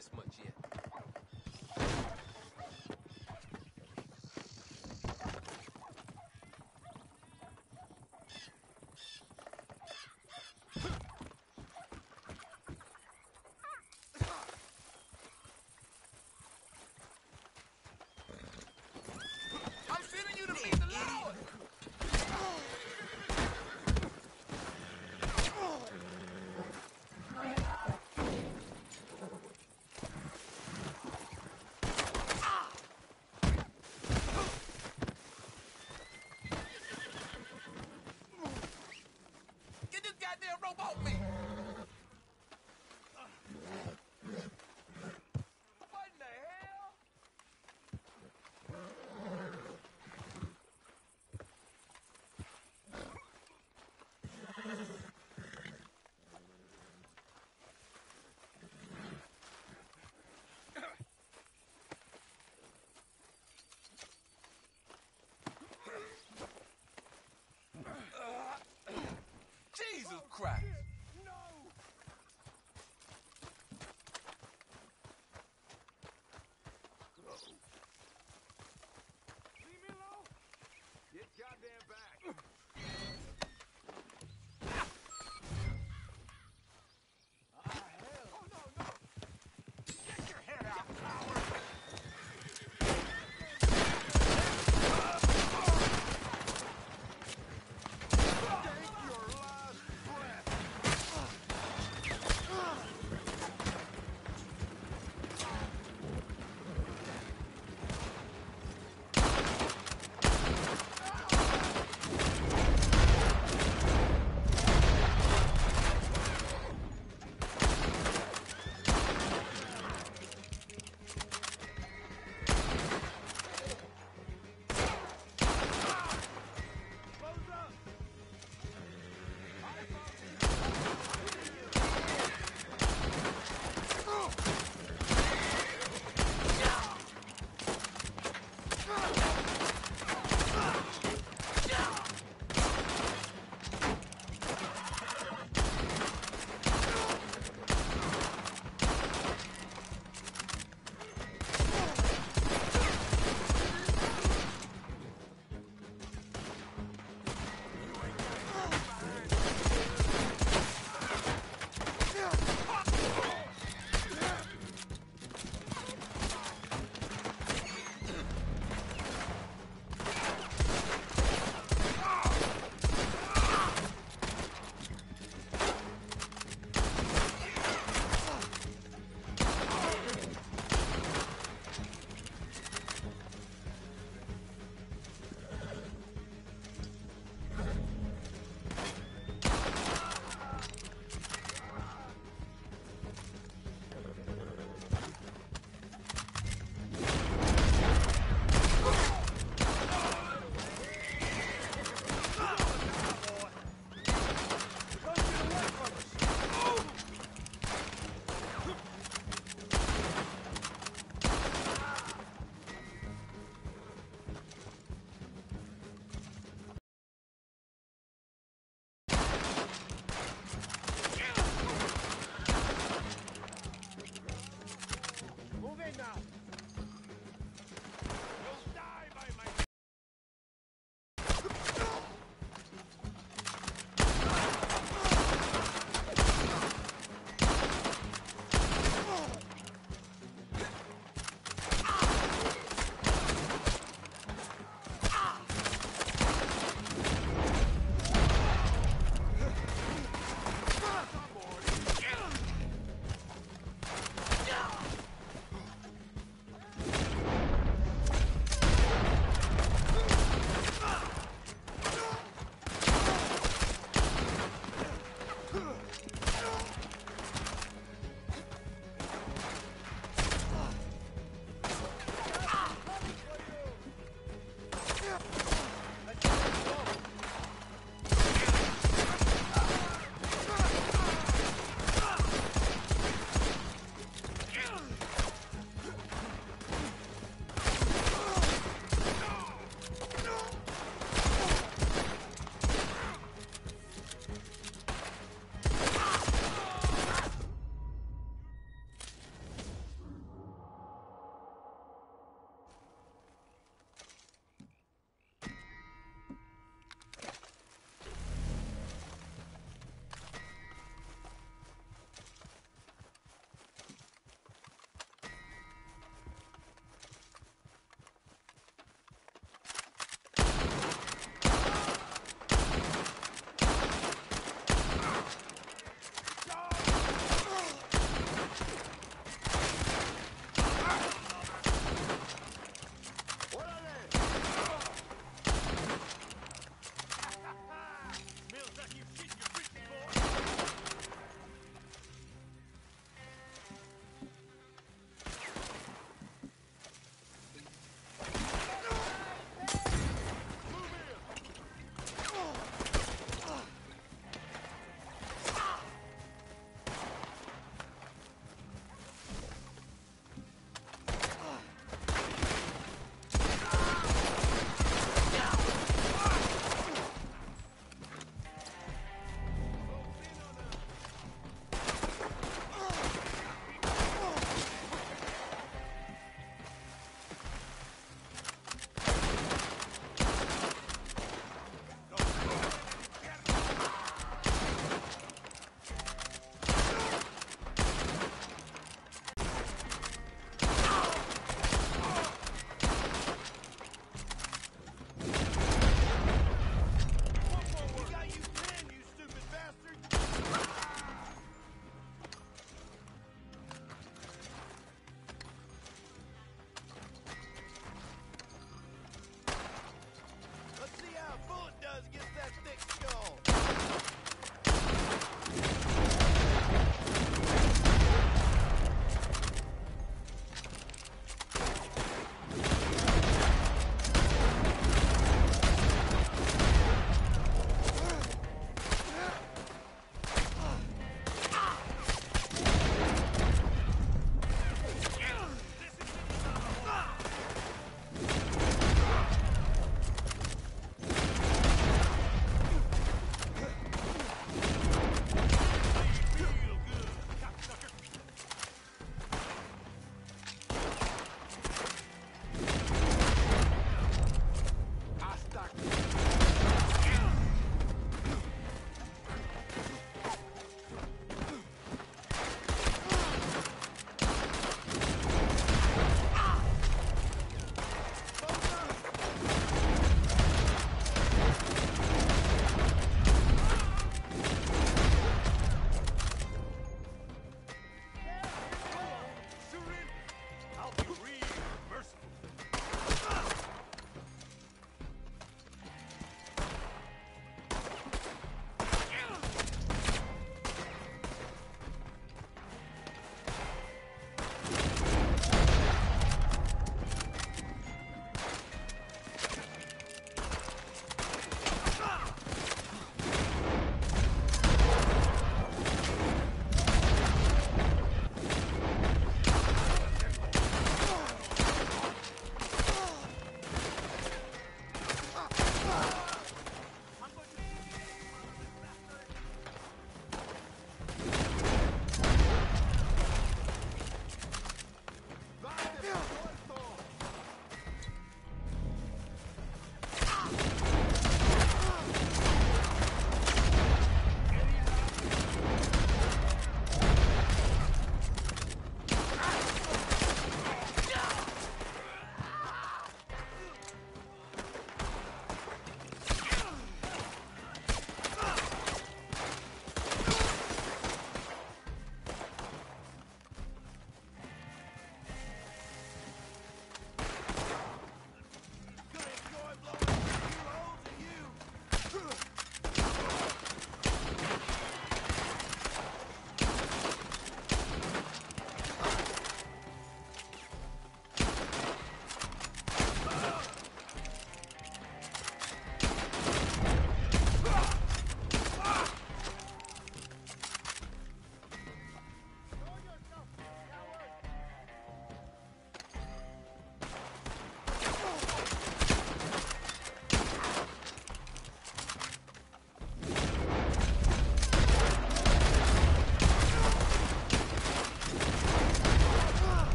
this much yet. I'm sending you to meet the Lord! Get this goddamn rope off me! What in the hell? Jesus Christ! No! Leave me alone! Get goddamn back! Hell! Oh, no, no! Get your head out, coward! Take your last breath! Move in now! You'll die by my...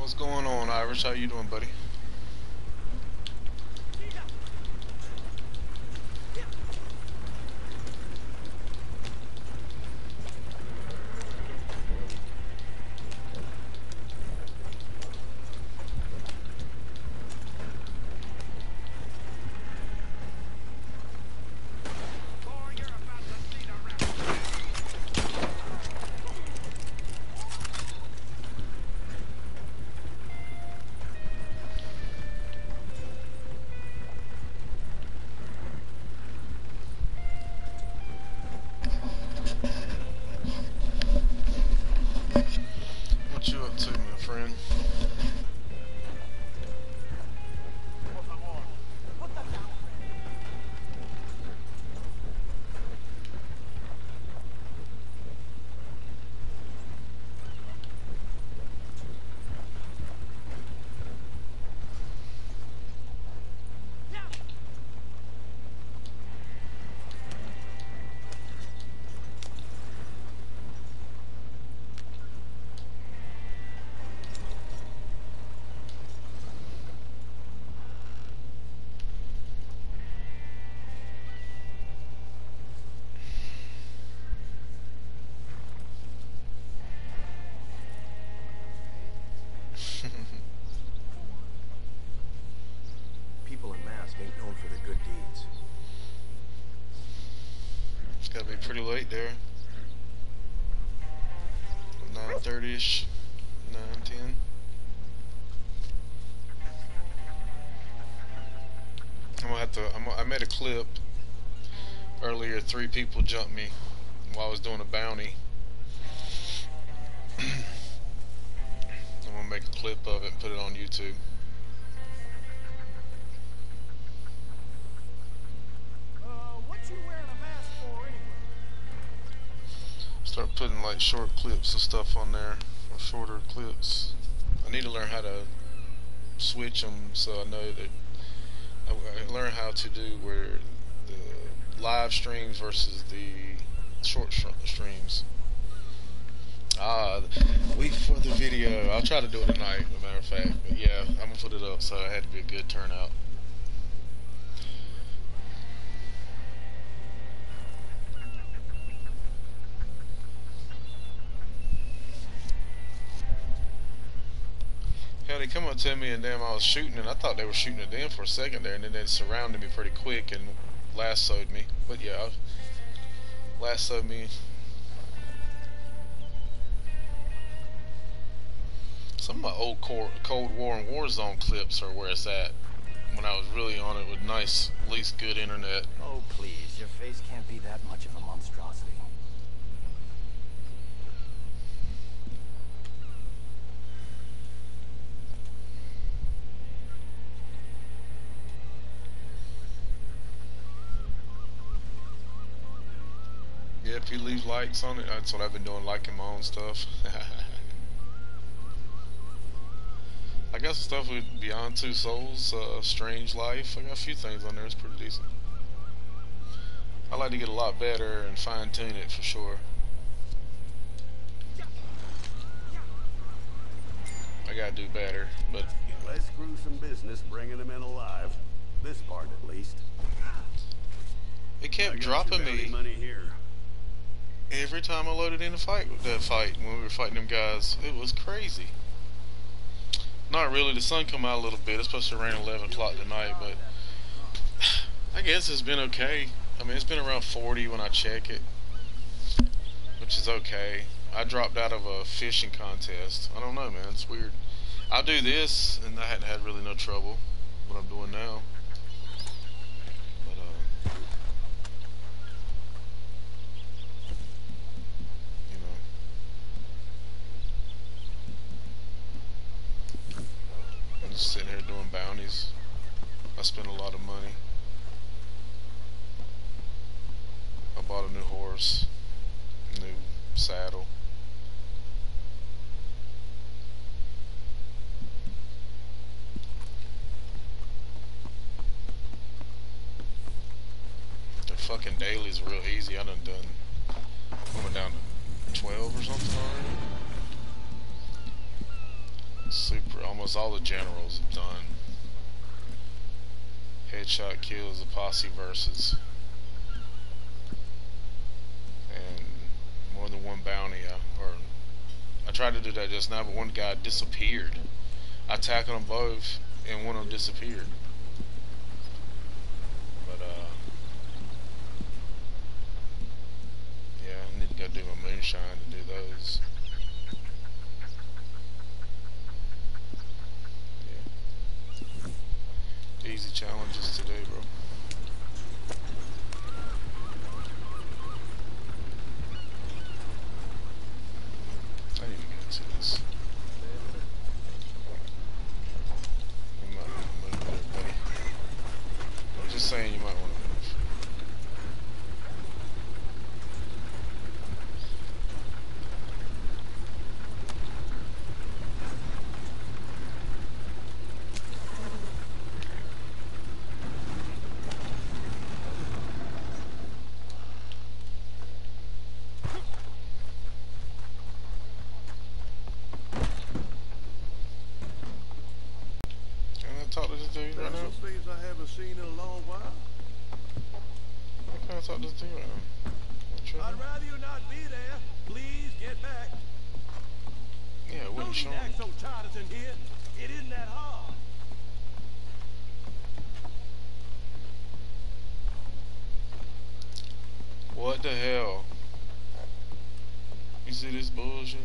What's going on, Irish? How you doing, buddy? What you up to, my friend? People in Mask ain't known for their good deeds. It's gotta be pretty late there. 9:30ish, 9:10. I'm gonna have to. I made a clip earlier. 3 people jumped me while I was doing a bounty. I'm gonna make a clip of it and put it on YouTube. What you wearing a mask for anyway? Start putting like short clips of stuff on there, or shorter clips. I need to learn how to switch them so I know that I learn how to do where the live streams versus the short streams. Wait for the video. I'll try to do it tonight, as a matter of fact. But yeah, I'm gonna put it up, so it had to be a good turnout. Hell, they come up to me and damn, I was shooting, and I thought they were shooting at them for a second there, and then they surrounded me pretty quick and lassoed me. But yeah, lassoed me. Some of my old Cold War and Warzone clips are where it's at when I was really on it with nice, at least good internet. Oh, please, your face can't be that much of a monstrosity. Yeah, if you leave likes on it, that's what I've been doing, liking my own stuff. I got some stuff with Beyond Two Souls, Strange Life. I got a few things on there. It's pretty decent. I like to get a lot better and fine tune it for sure. I gotta do better, but Less gruesome business bringing them in alive. This part, at least. it kept I got dropping your bounty me money here. every time I loaded in a fight with that fight when we were fighting them guys. It was crazy. Not really. The sun come out a little bit. It's supposed to rain 11 o'clock tonight, but I guess it's been okay. I mean, it's been around 40 when I check it, which is okay. I dropped out of a fishing contest. I don't know, man. It's weird. I'll do this, and I hadn't had really no trouble. What I'm doing now. But, you know. I'm just sitting here doing bounties. I spent a lot of money. I bought a new horse, new saddle. The fucking dailies real easy. I done went down to 12 or something already. Super. almost all the generals have done headshot kills, the posse versus, and more than one bounty. I tried to do that just now, but one guy disappeared. I tackled them both, and one of them disappeared. But yeah, I need to go do my moonshine to do those. Yeah. Easy challenges to do, bro. I need to get into this. You might want to move there, buddy. I'm just saying you might want to move. Talk to this dude right There's now? some things I haven't seen in a long while. Why can't I talk to this dude right now? What you I'd doing? rather you not be there. Please get back. Yeah, it No wouldn't need show to act him. so partisan here. It isn't that hard. What the hell? You see this bullshit?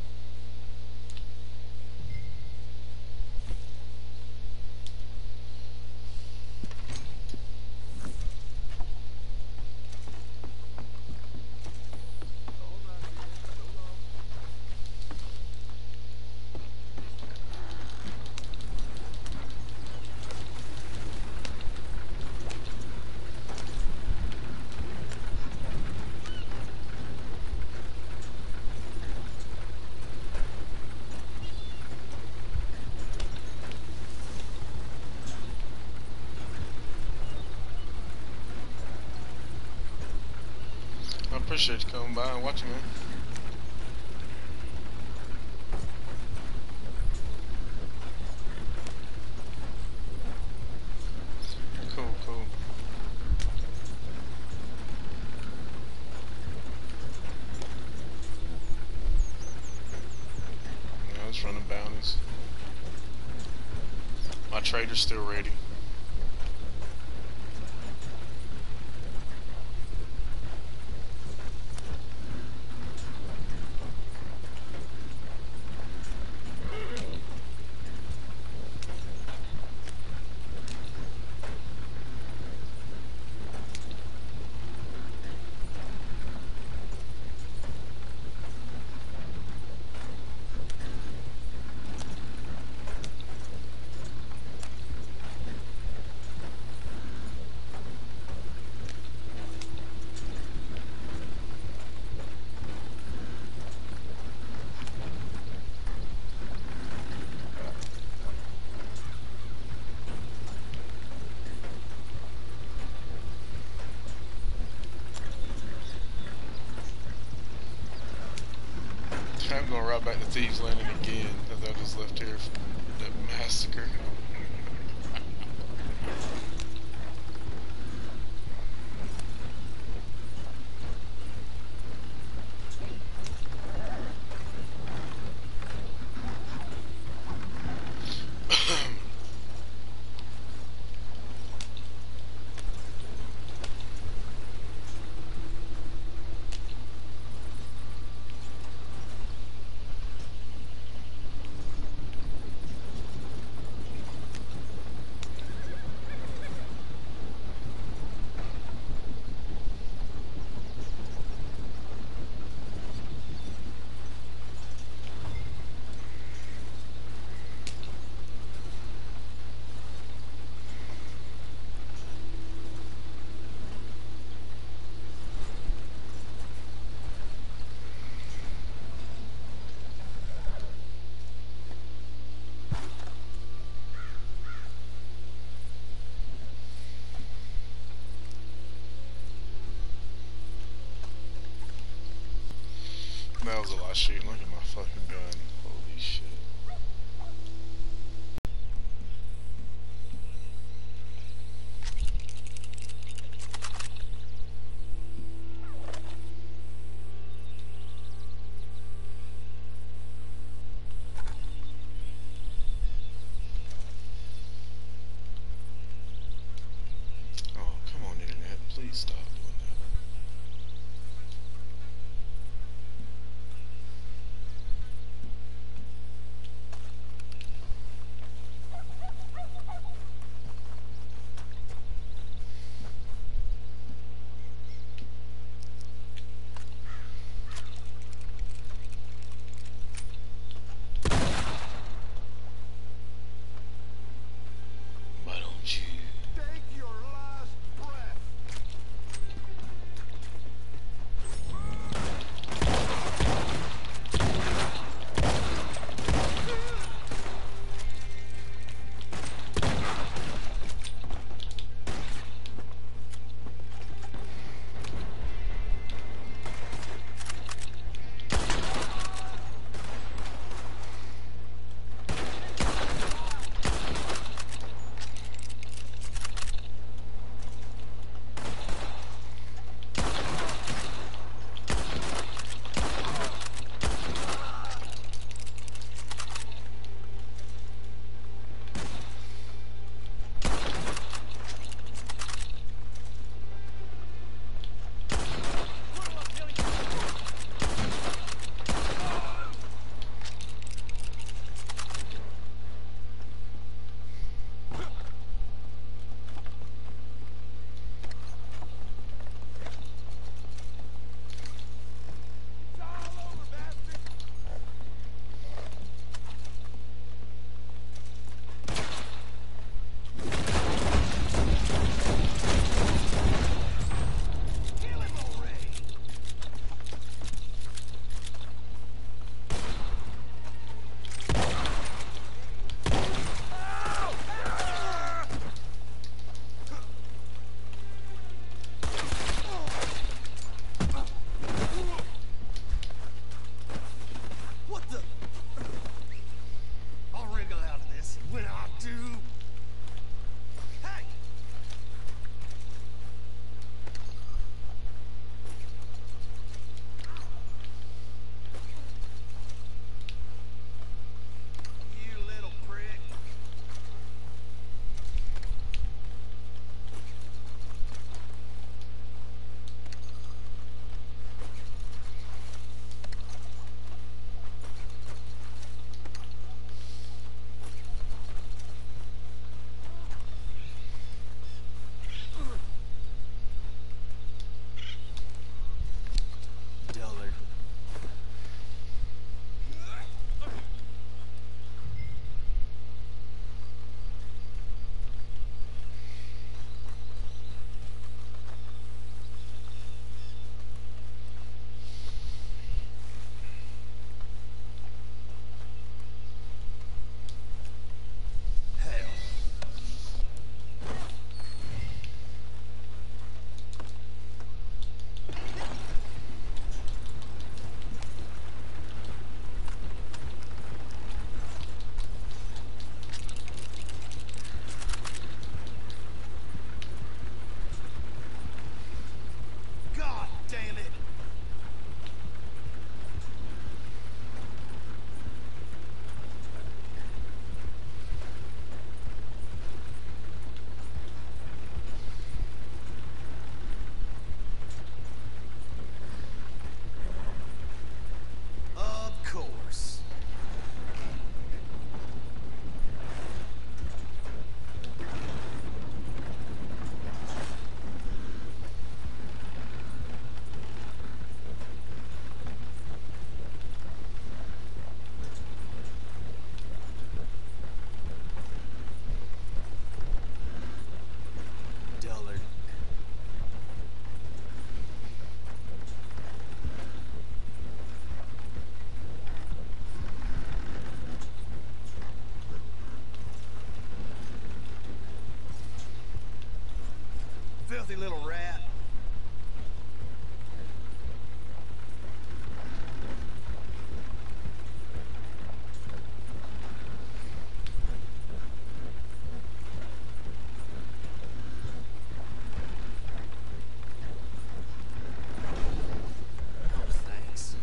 I appreciate you coming by and watching, man. Cool, cool. Yeah, let's run the bounties. My trader's still ready. I'm going right back to Thieves Landing again because I just left here from that massacre. That was a lot of shooting. Look at my fucking gun. Holy shit. filthy little rat. Oh, thanks.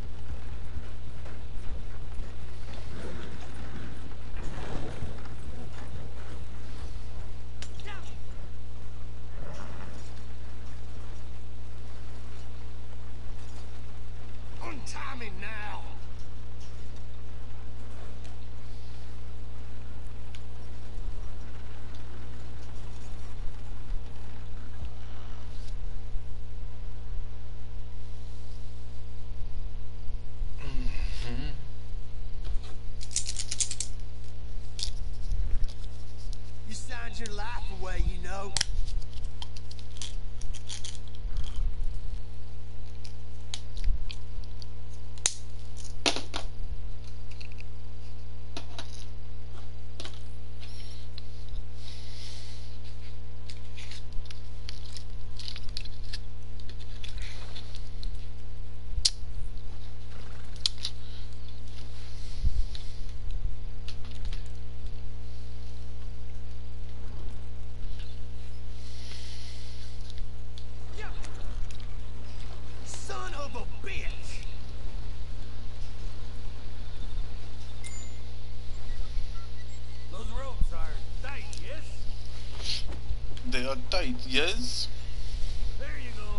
Untie me now. You signed your life away, you know. Son of a bitch! Those ropes are tight, yes? They are tight, yes? There you go.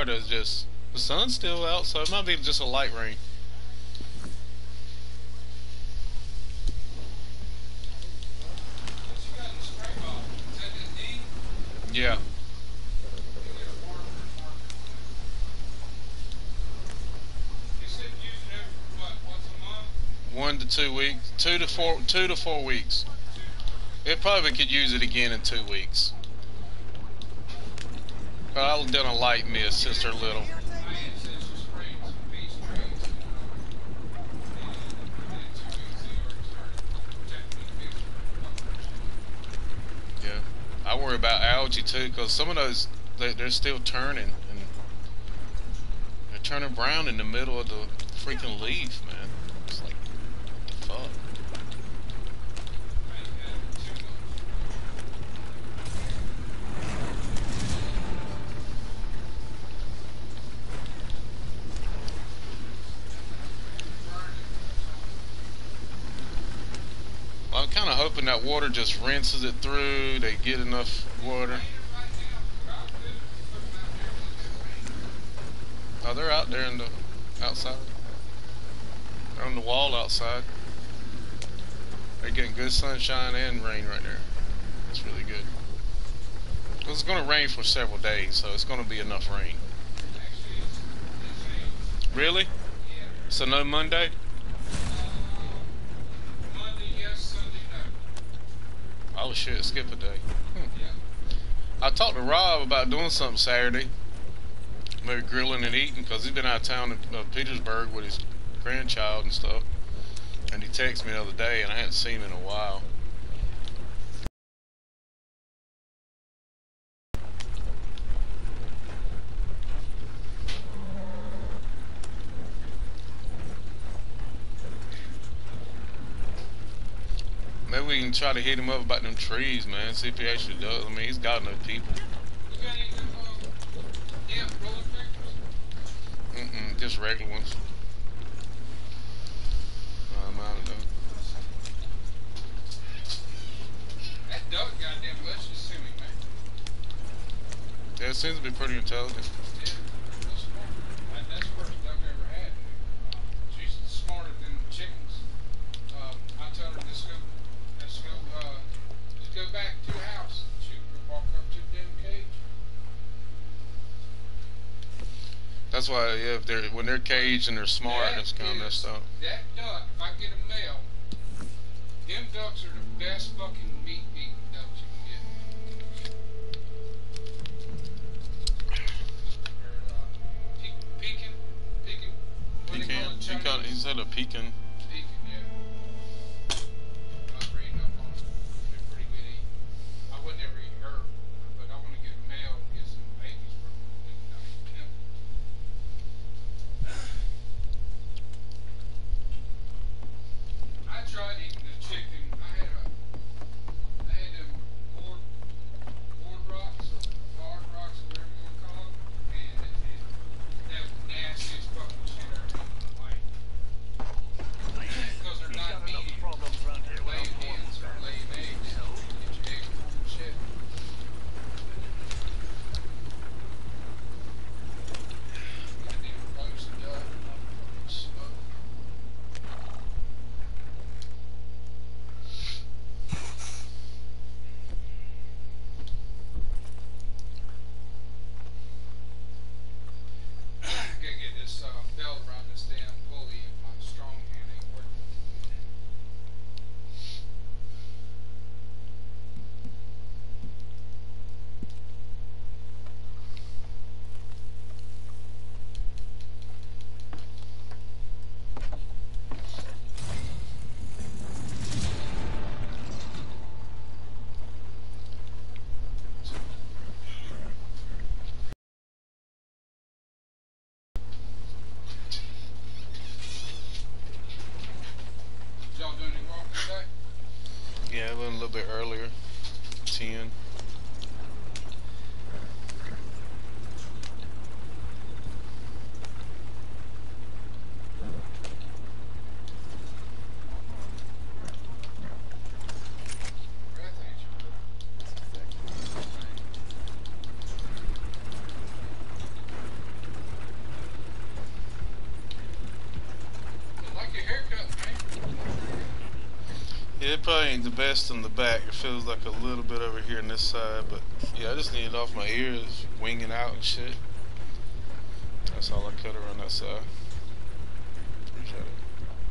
Florida is just the sun's still out, so it might be just a light rain. Yeah. 1 to 2 weeks, 2 to 4 weeks. It probably could use it again in 2 weeks. But I've done a light mist since they're little. Yeah, I worry about algae too, because some of those they're still turning, and they're turning brown in the middle of the freaking leaf, man. It's like, what the fuck? Well, I'm kind of hoping that water just rinses it through. They get enough water. Oh, they're out there in the outside. They're on the wall outside. They're getting good sunshine and rain right there. That's really good. Because it's going to rain for several days, so it's going to be enough rain. Really? So no Monday? Oh shit, skip a day. I talked to Rob about doing something Saturday. Maybe grilling and eating, because he's been out of town in Petersburg with his grandchild and stuff. And he texted me the other day, and I hadn't seen him in a while. Maybe we can try to hit him up about them trees, man. See if he actually does. I mean, he's got enough people. Just regular ones. I don't know. That dog goddamn luscious to me, man. Yeah, it seems to be pretty intelligent. Yeah, real smart. That's the first dog I ever had. She's smarter than chickens. I tell her, let's go back to the house. She would walk up to the damn cage. That's why, yeah, if when they're caged and they're smart, that's kind of messed up. That duck, if I get a male, them ducks are the best fucking meat-eating ducks you can get. Pekin. Pecan. He said a pecan. Pekin, yeah. I was reading up on them. They're pretty good eating. I would never eat her, but I want to get a male and get some babies from them. I tried eating the chicken. I had them board rocks or hard rocks or whatever you want to call them, and that was nasty as fucking shit I ever eaten in my life. Because they're not meaty. They're laying hens or laying eggs. Get your eggs from shit. Goddamn roasted up. Smoke. Gotta get this belt around this damn pulley if my strong hand ain't working. Did y'all do any walking today? Yeah, I went a little bit earlier. 10. Breath ain't you? It probably ain't the best in the back. It feels like a little bit over here on this side, but yeah, I just need it off my ears, winging out and shit. That's all I cut around that side. Appreciate it.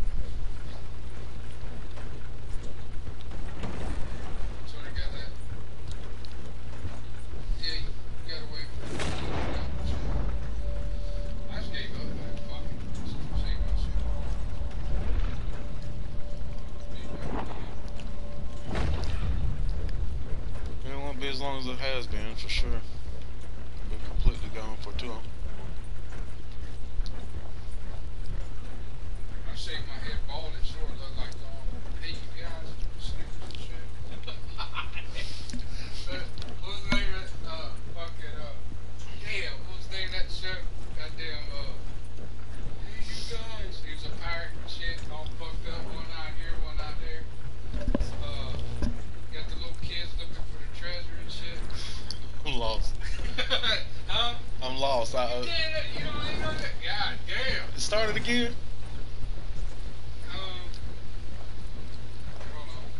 So they got that. Yeah, you got away from it. I just gave up, man. Fuck it. Just save my shit. It won't be as long as it has been, for sure. I'll be completely gone for too long. I shaved my head bald, it sort of looked like all hey you guys, Snickers and shit. But what was the name of that yeah, what was the name of that show? Goddamn hey you guys. He was a pirate and shit, all fucked up, one eye here, one eye there. Got the little kids looking for the treasure and shit. I'm lost. Huh? I'm lost. You know that? God damn. It started again? Hold on.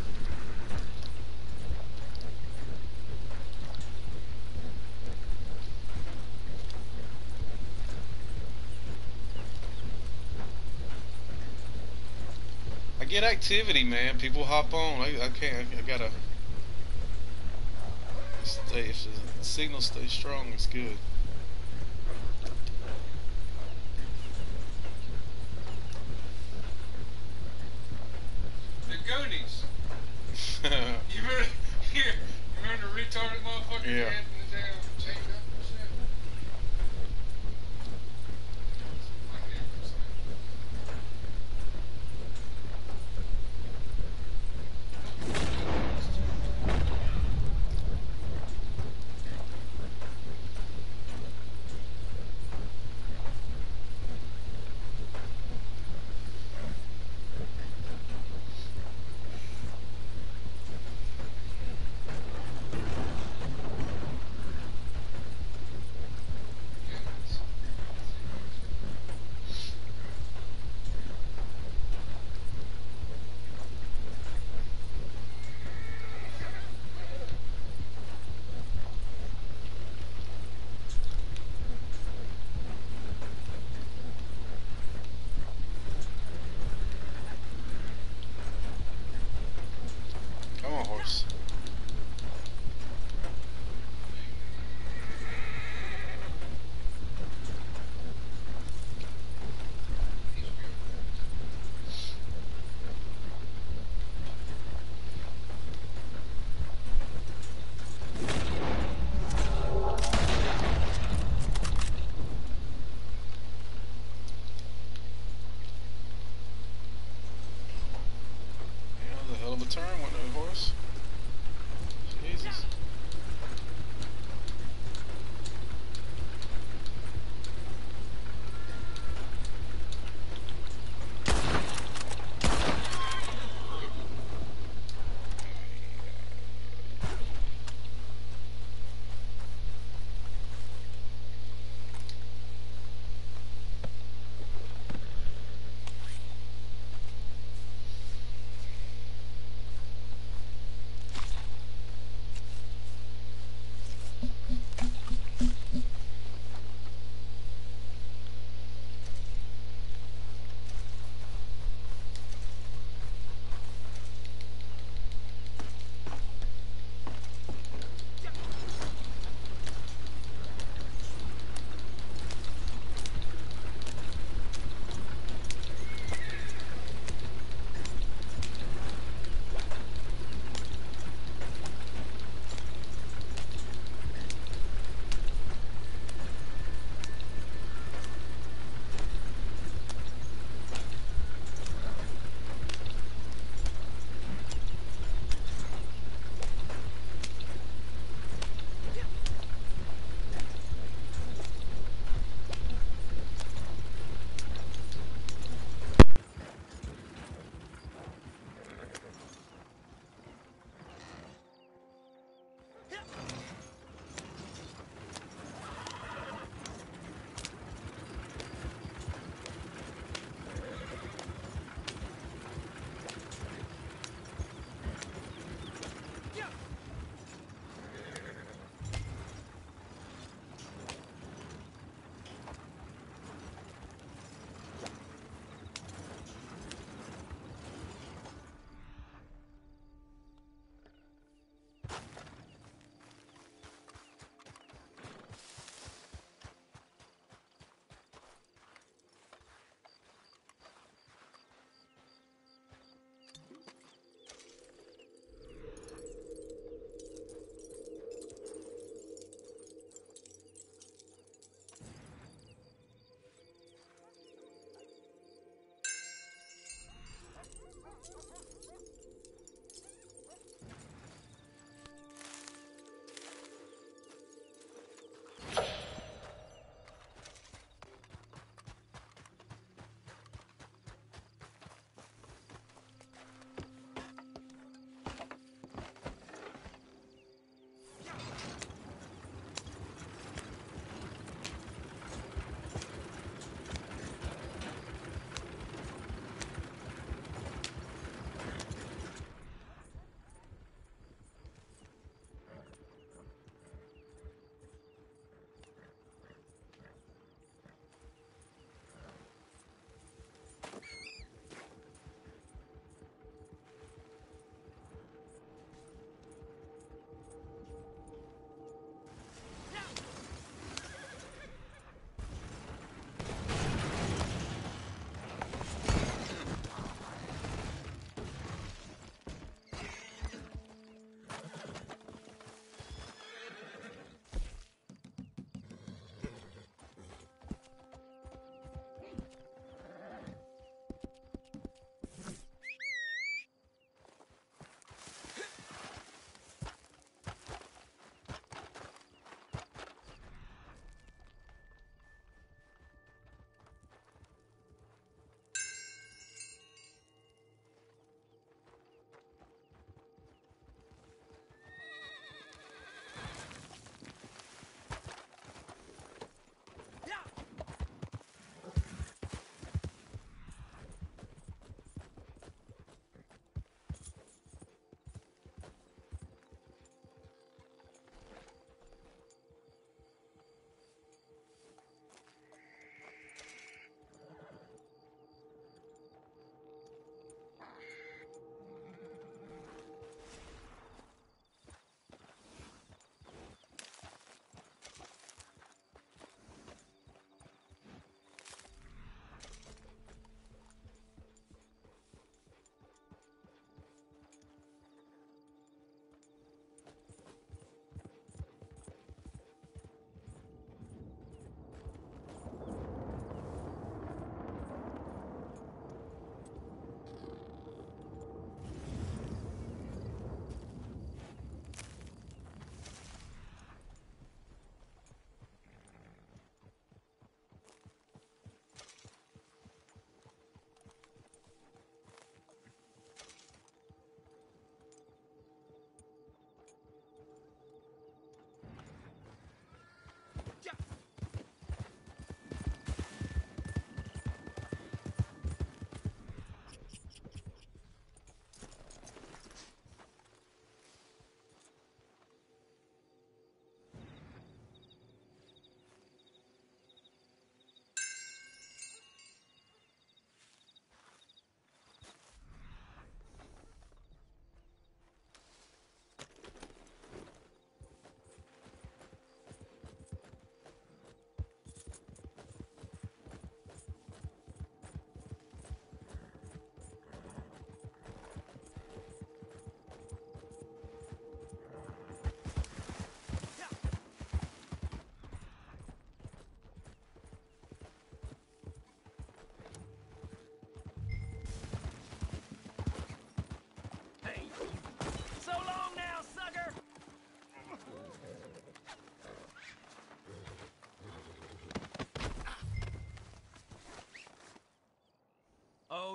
I get activity, man. People hop on. I can't. I gotta stay. If the signal stays strong, it's good. The Goonies. You remember the retarded motherfucker Yeah. head in the damn chain up and shit? Like that or something. Come on, horse. He's good. Yeah, that was a hell of a turn, wasn't it, horse? Jesus.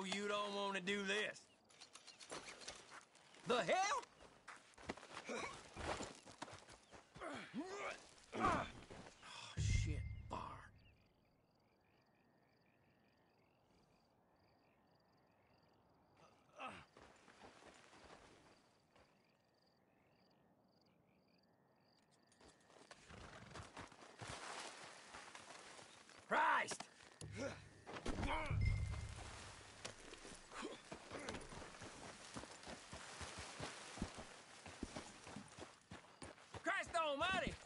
know you don't want to do this. The hell? Oh, shit, bar. Christ! Christ almighty!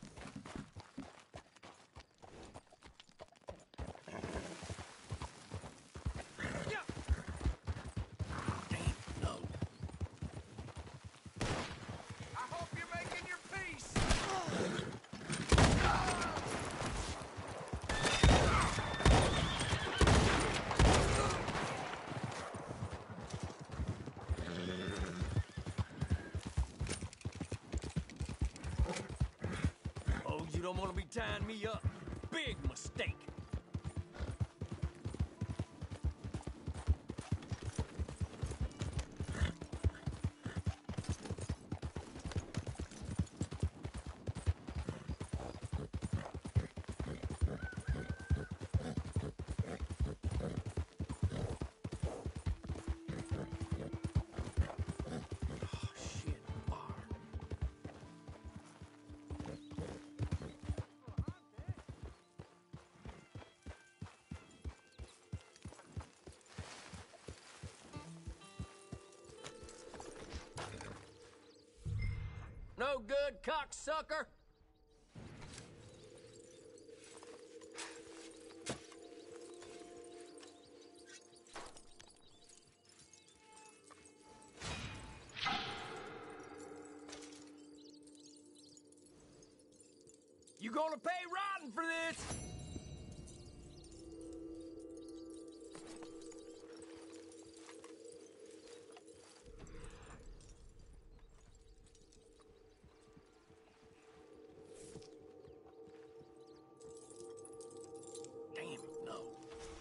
Yeah. Damn, no. I hope you're making your peace. Oh, you don't want to be tying me up. Big mistake. Oh, shit, bar. No good, cocksucker. You gonna pay rotten for this? Damn it, no.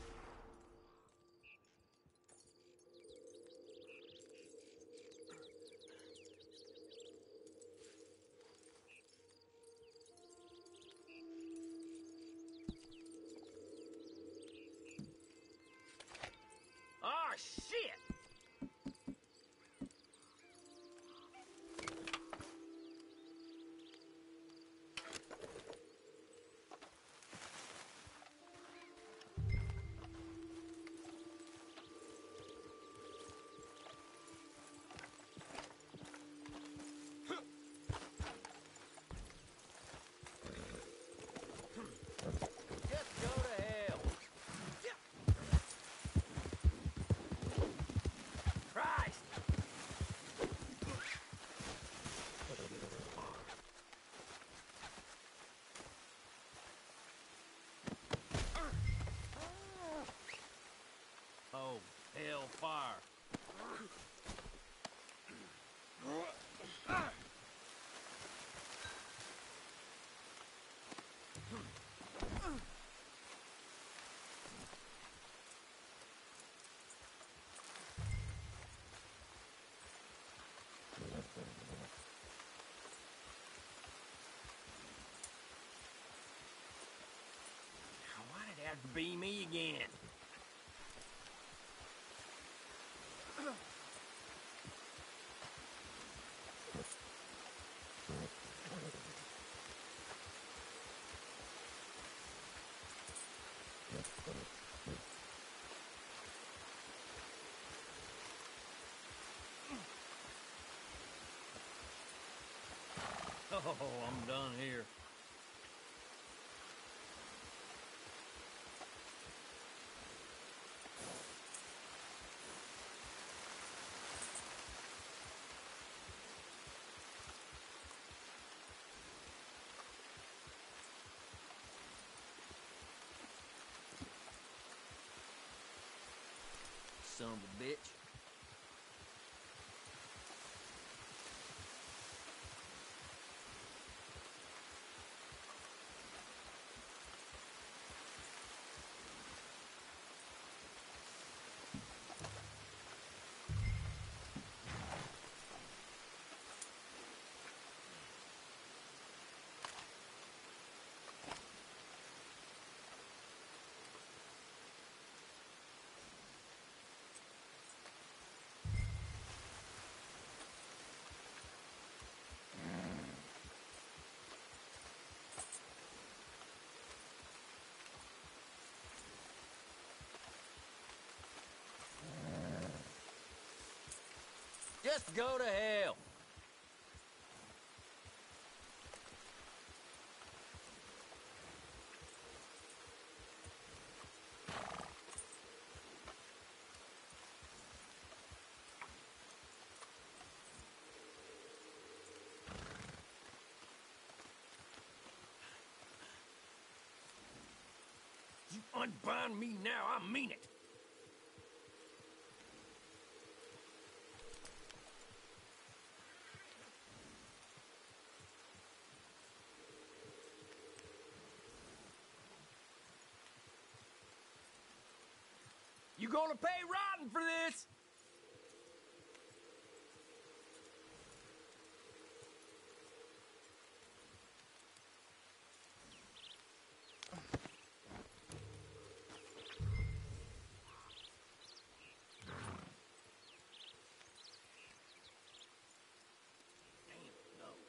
Ah, shit! Just go to hell. Christ! Oh, hellfire. Why did it have to be me again? Oh, I'm done here. Son of a bitch. Just go to hell. You unbind me now, I mean it. You gonna pay rotten for this? Damn, no.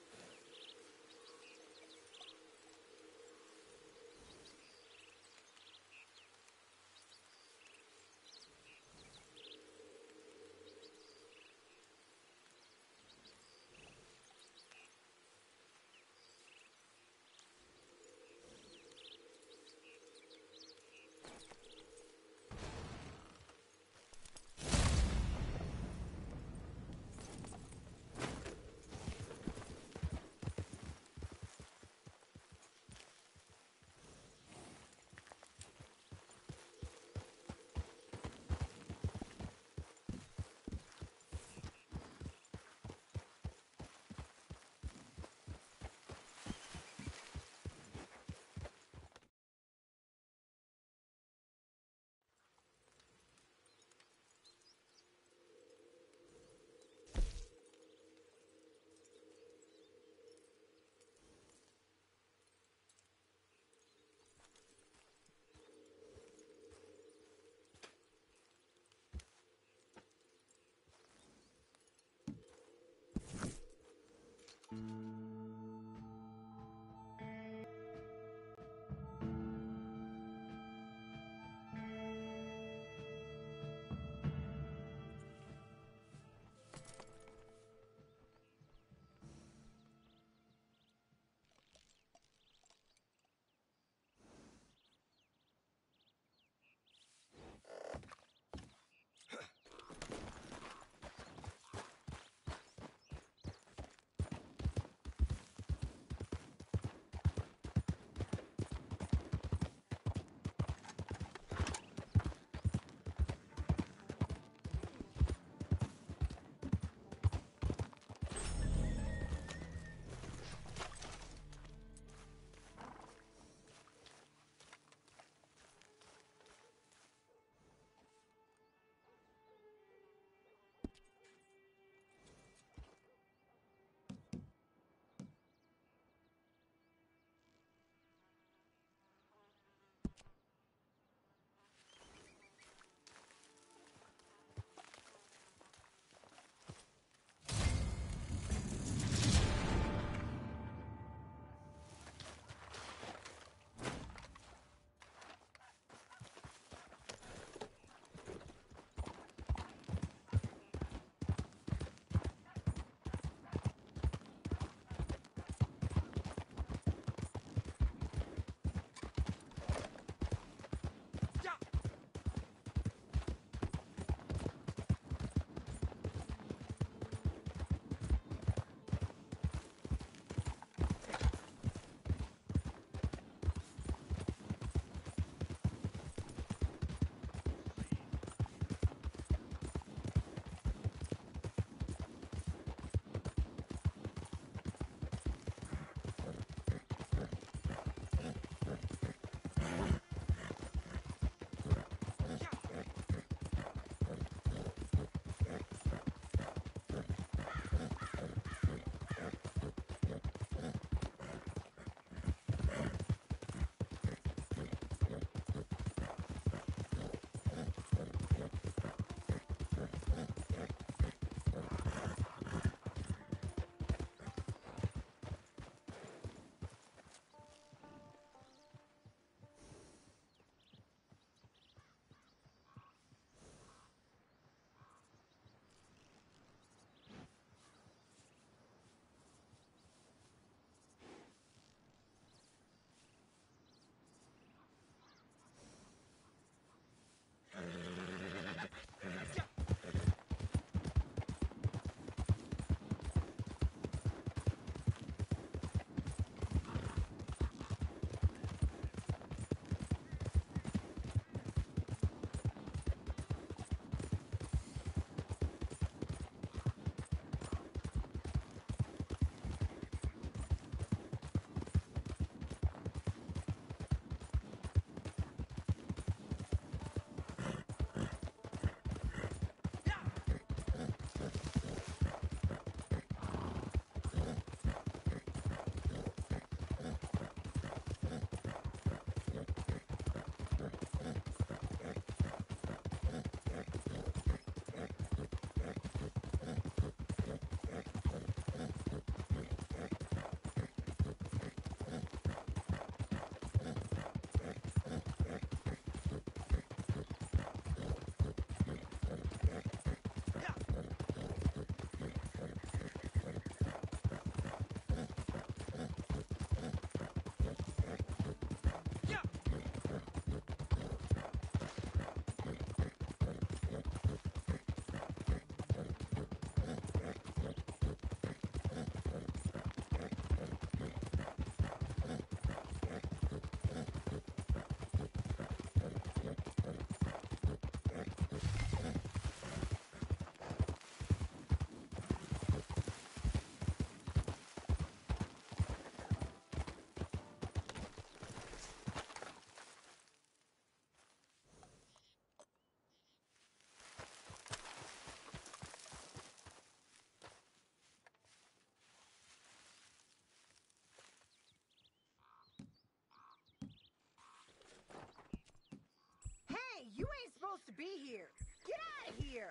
supposed to be here. Get out of here.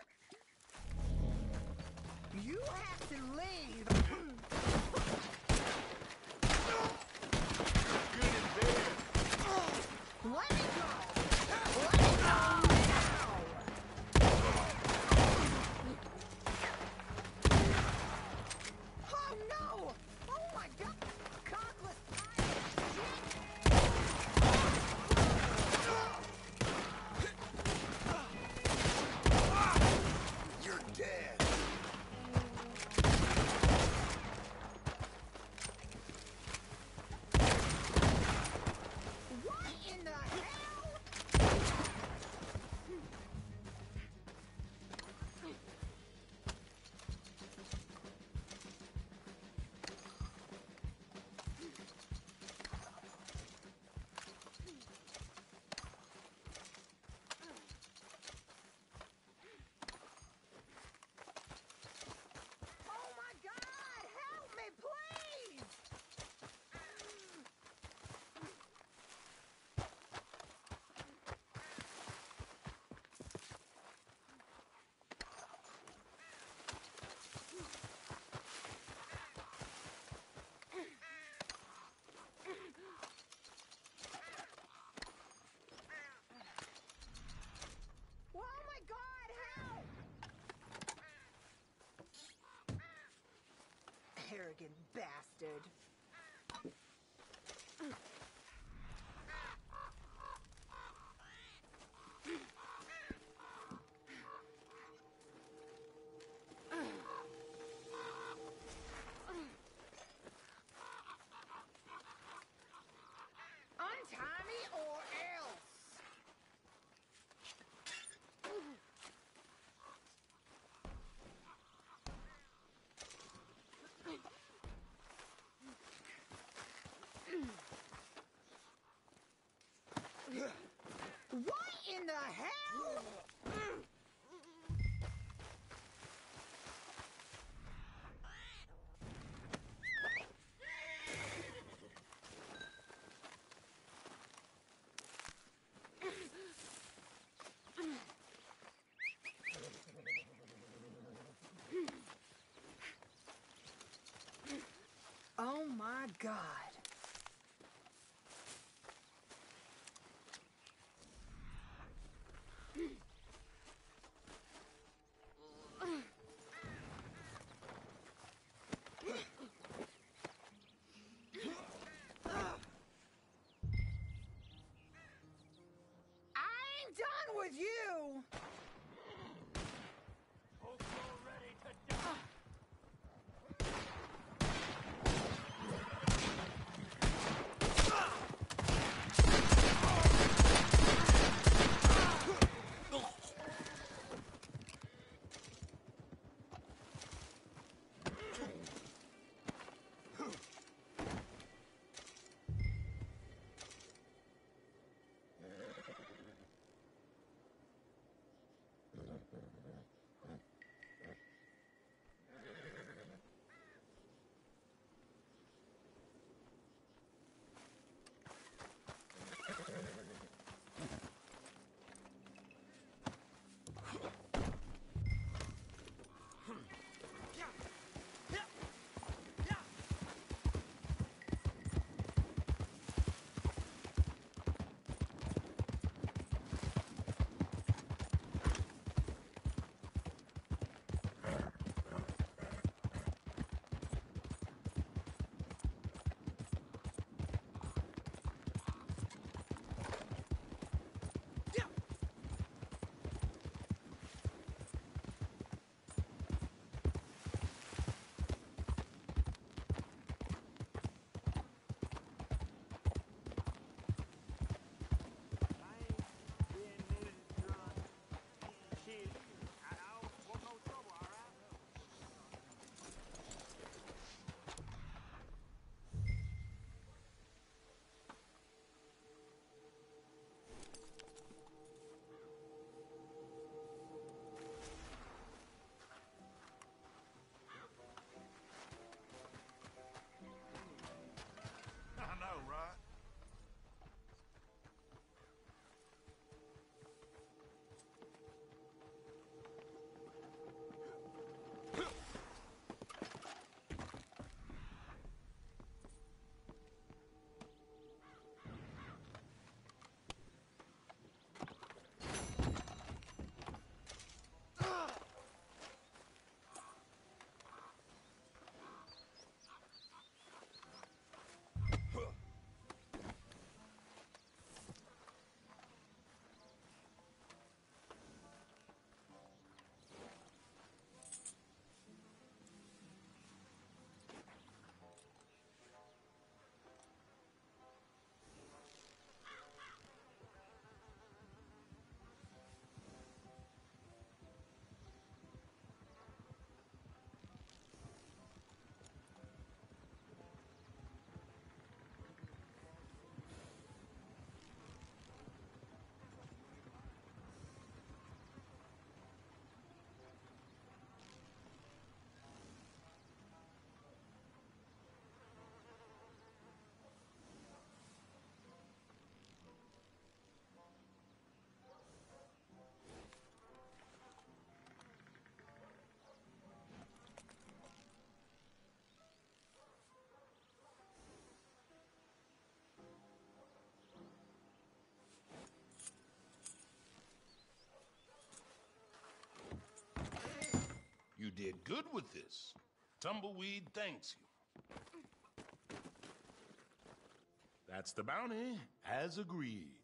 You have to leave. Good and bad. Let me go. Let me go now. Oh no! Oh my God! Cockless shit! You're dead. What in the hell? Oh my God! Help me, please! Oh my God! Help! Arrogant bastard. Untie me or else! What in the hell? Oh my God. I ain't done with you! Hope you're ready to die. good with this. Tumbleweed thanks you. That's the bounty, as agreed.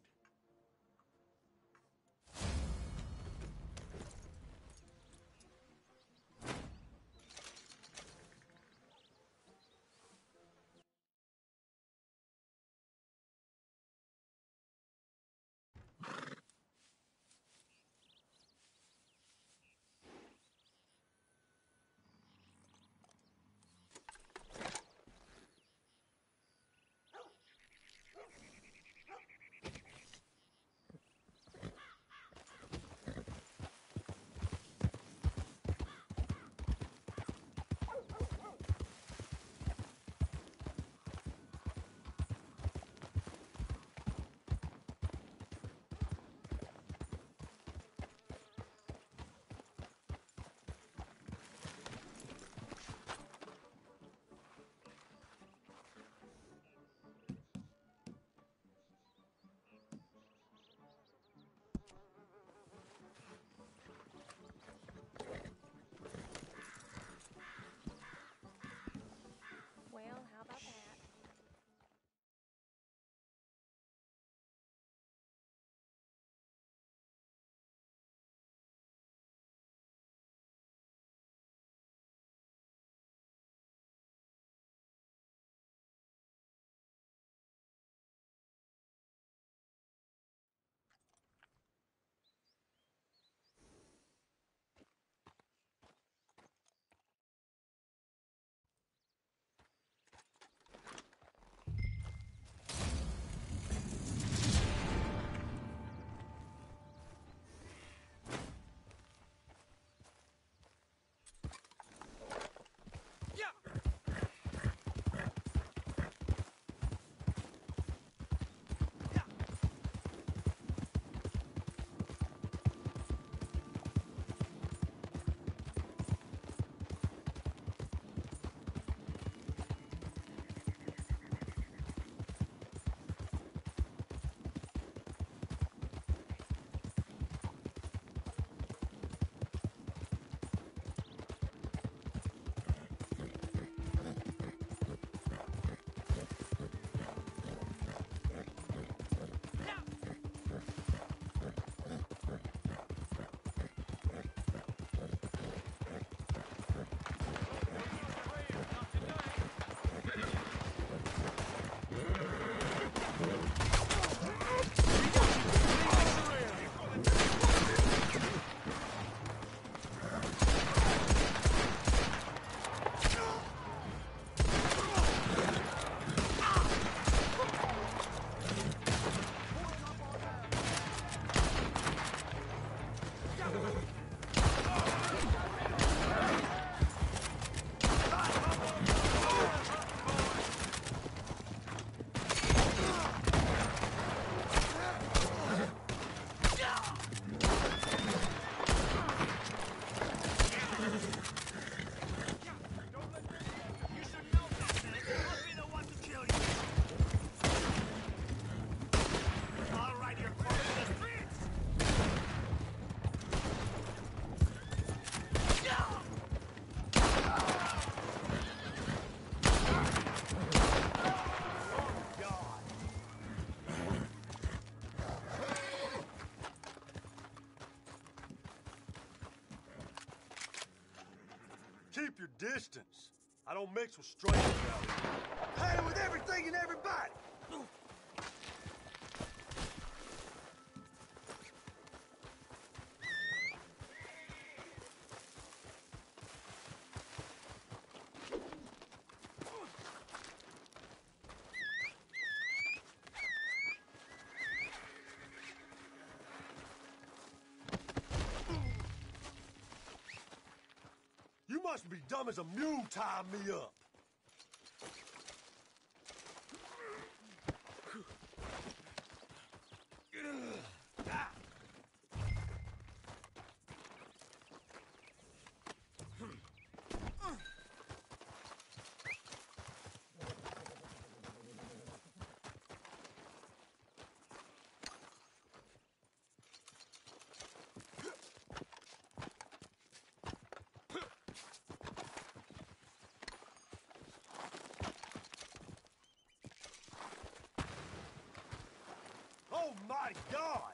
Well, how about that? Keep your distance. I don't mix with strangers out here. Hey, with everything and everybody! You must be dumb as a mule tying me up. my God!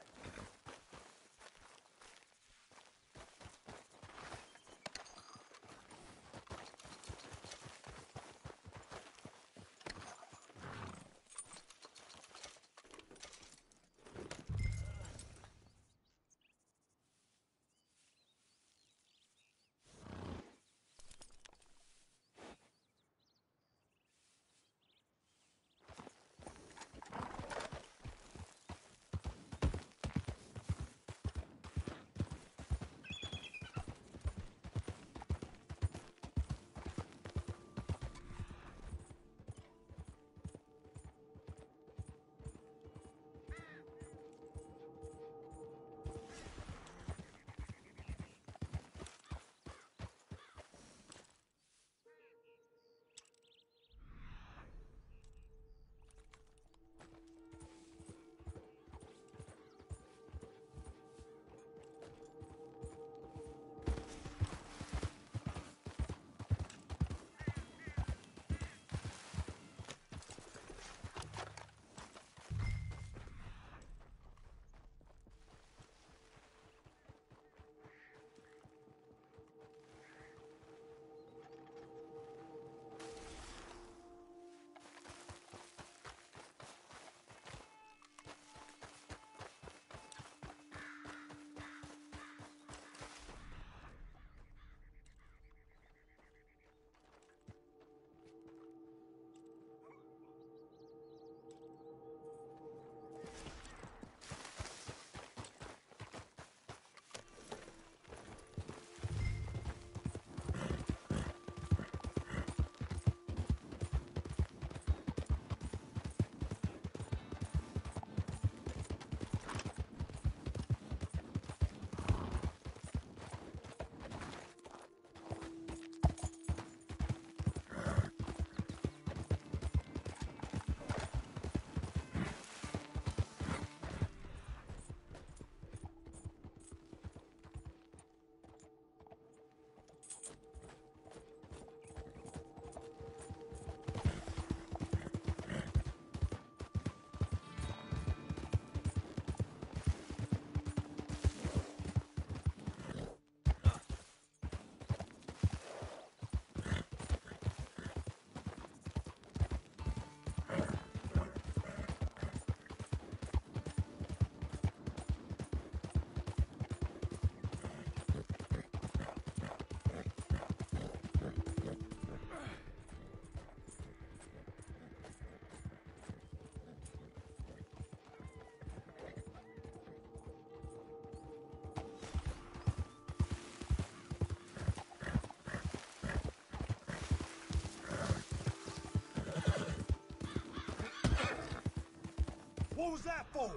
What was that for?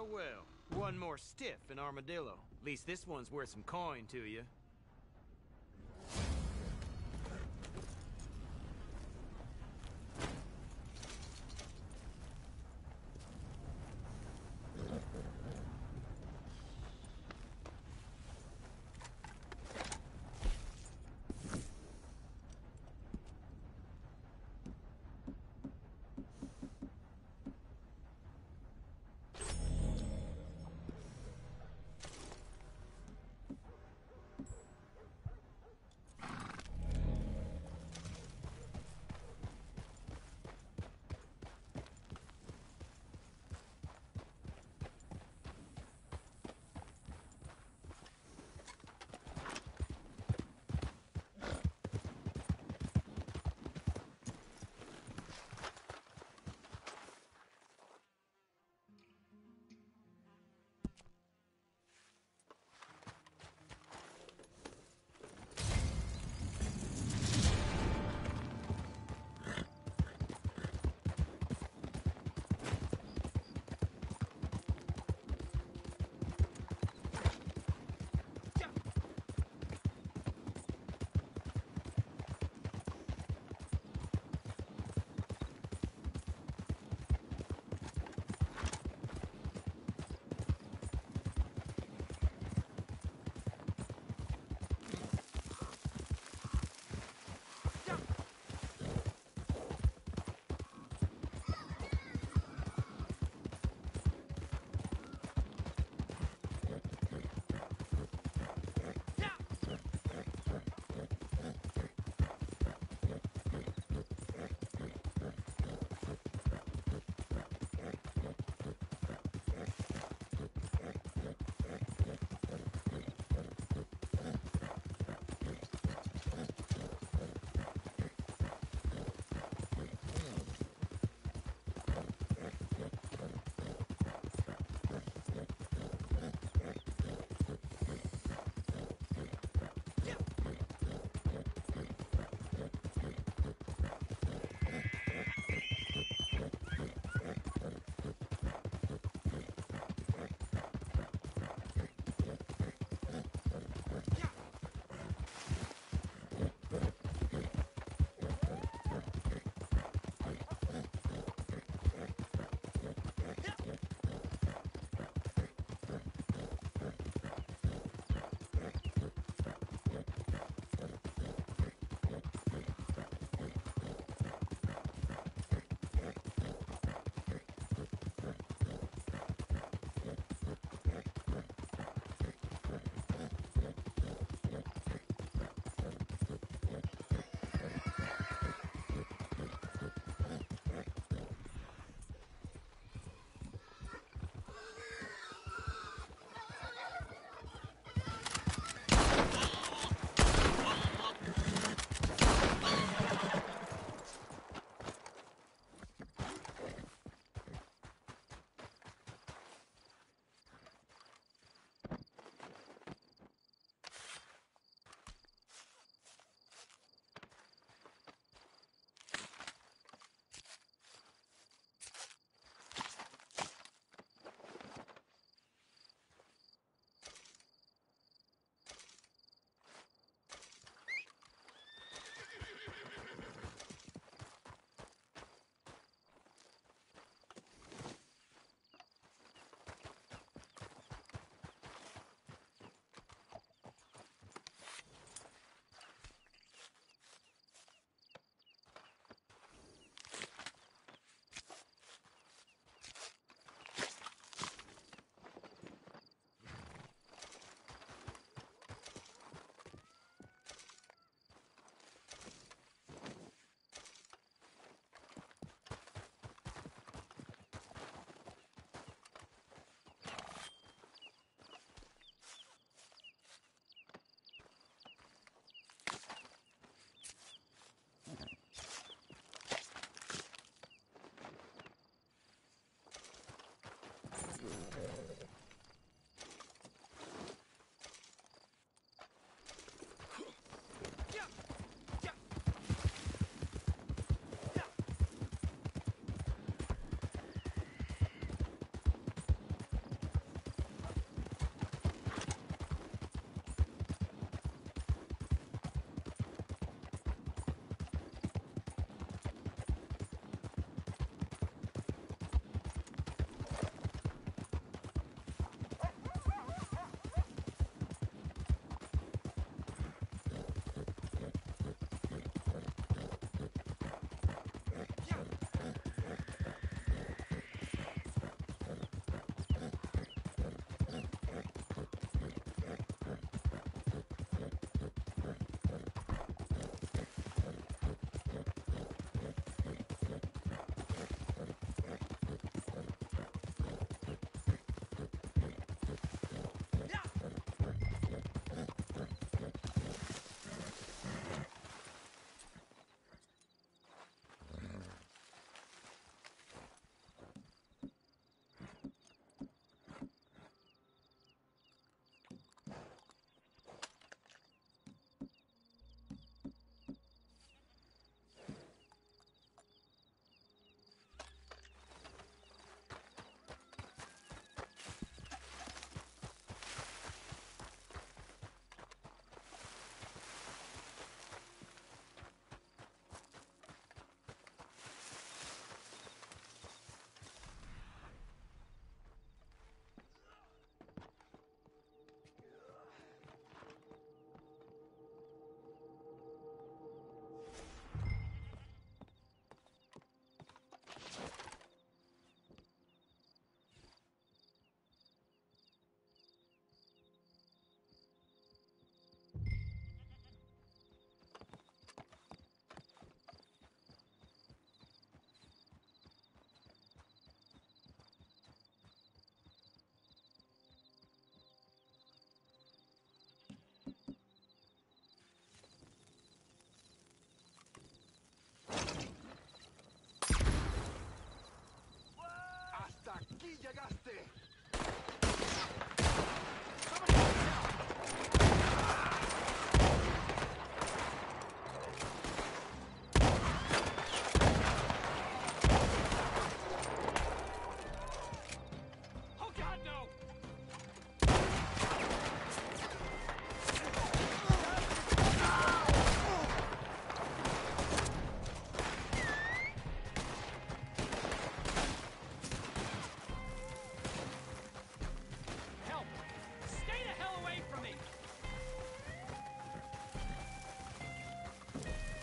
Well, well. One more stiff in Armadillo. At least this one's worth some coin to you.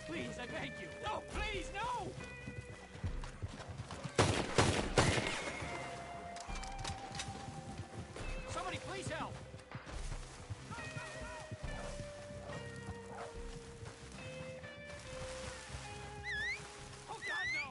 Please, I beg you. No, please, no! Somebody please help! Oh God, no!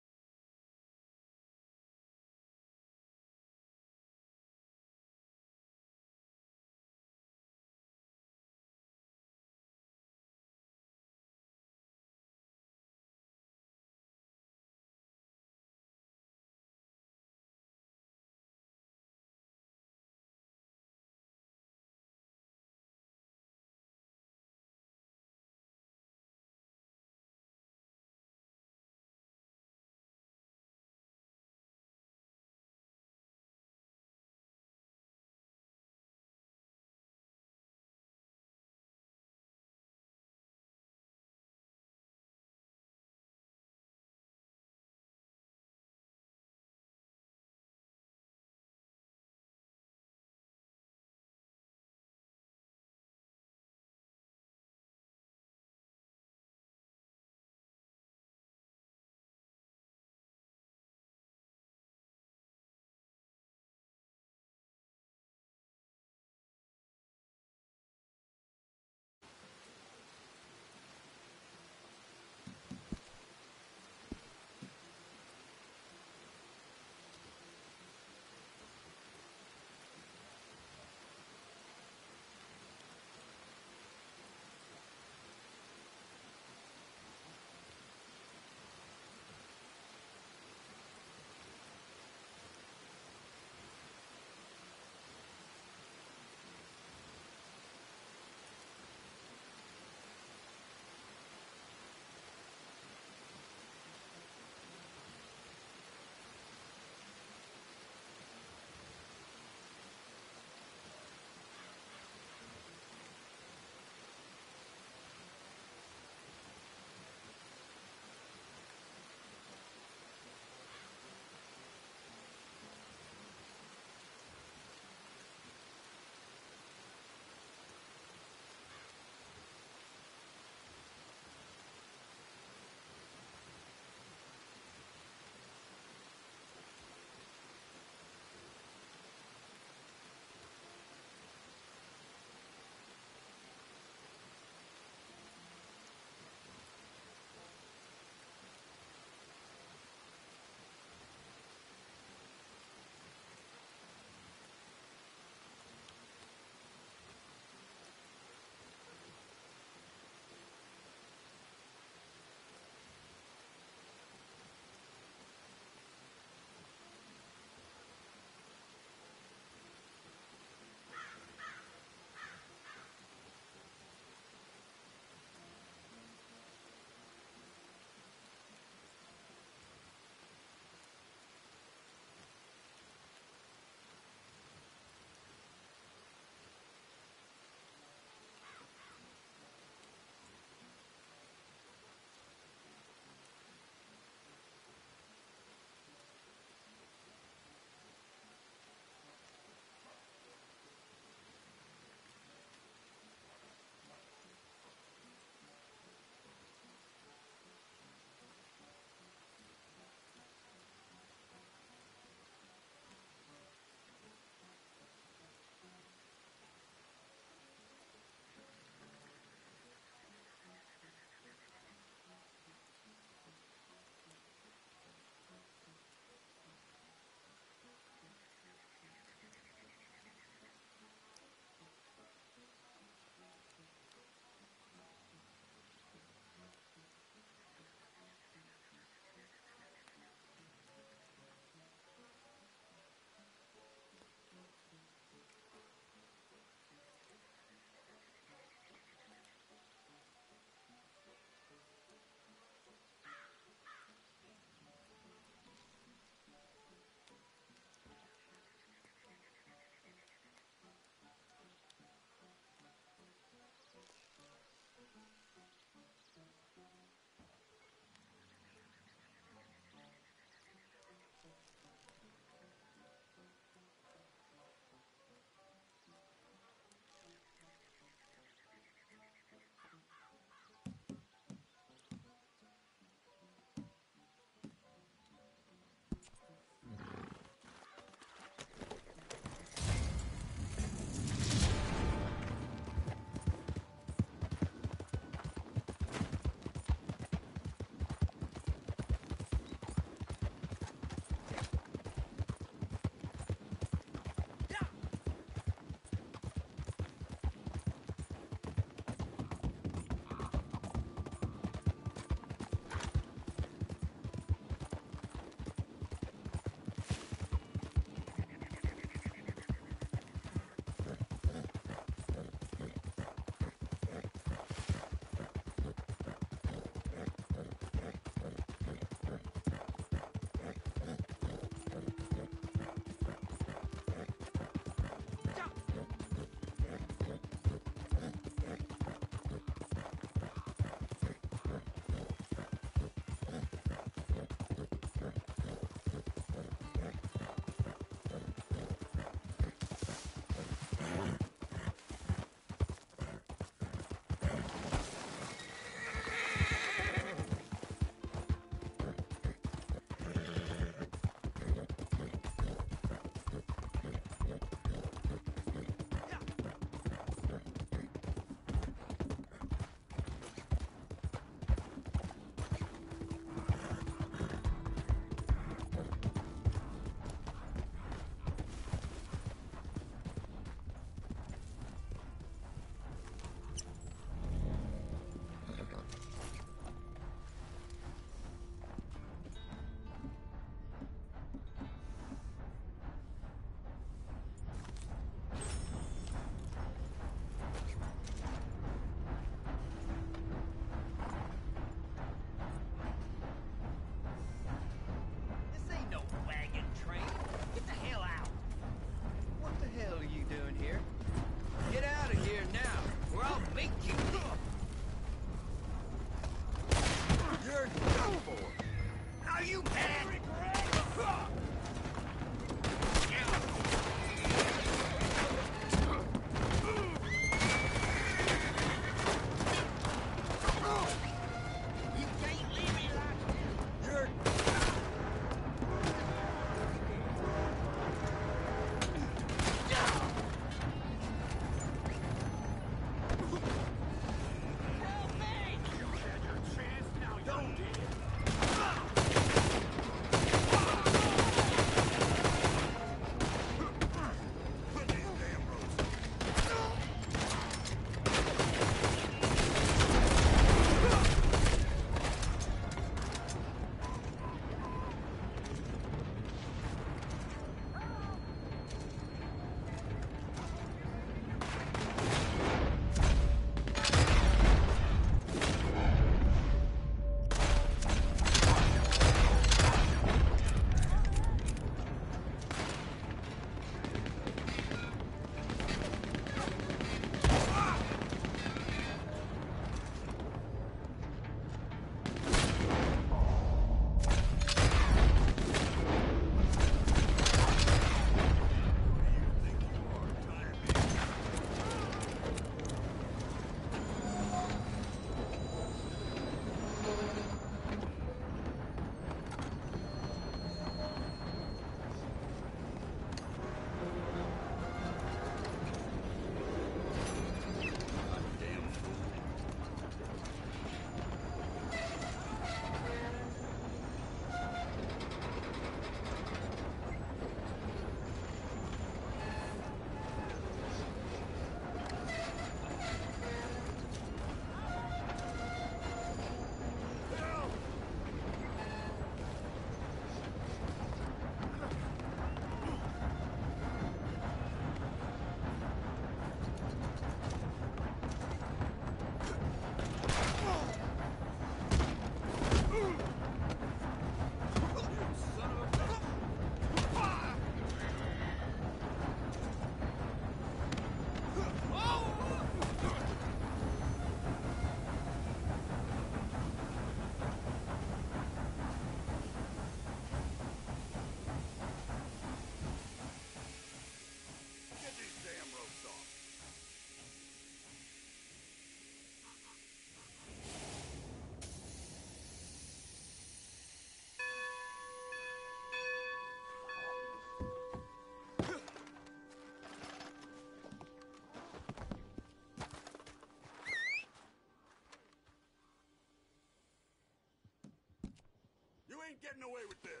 getting away with this.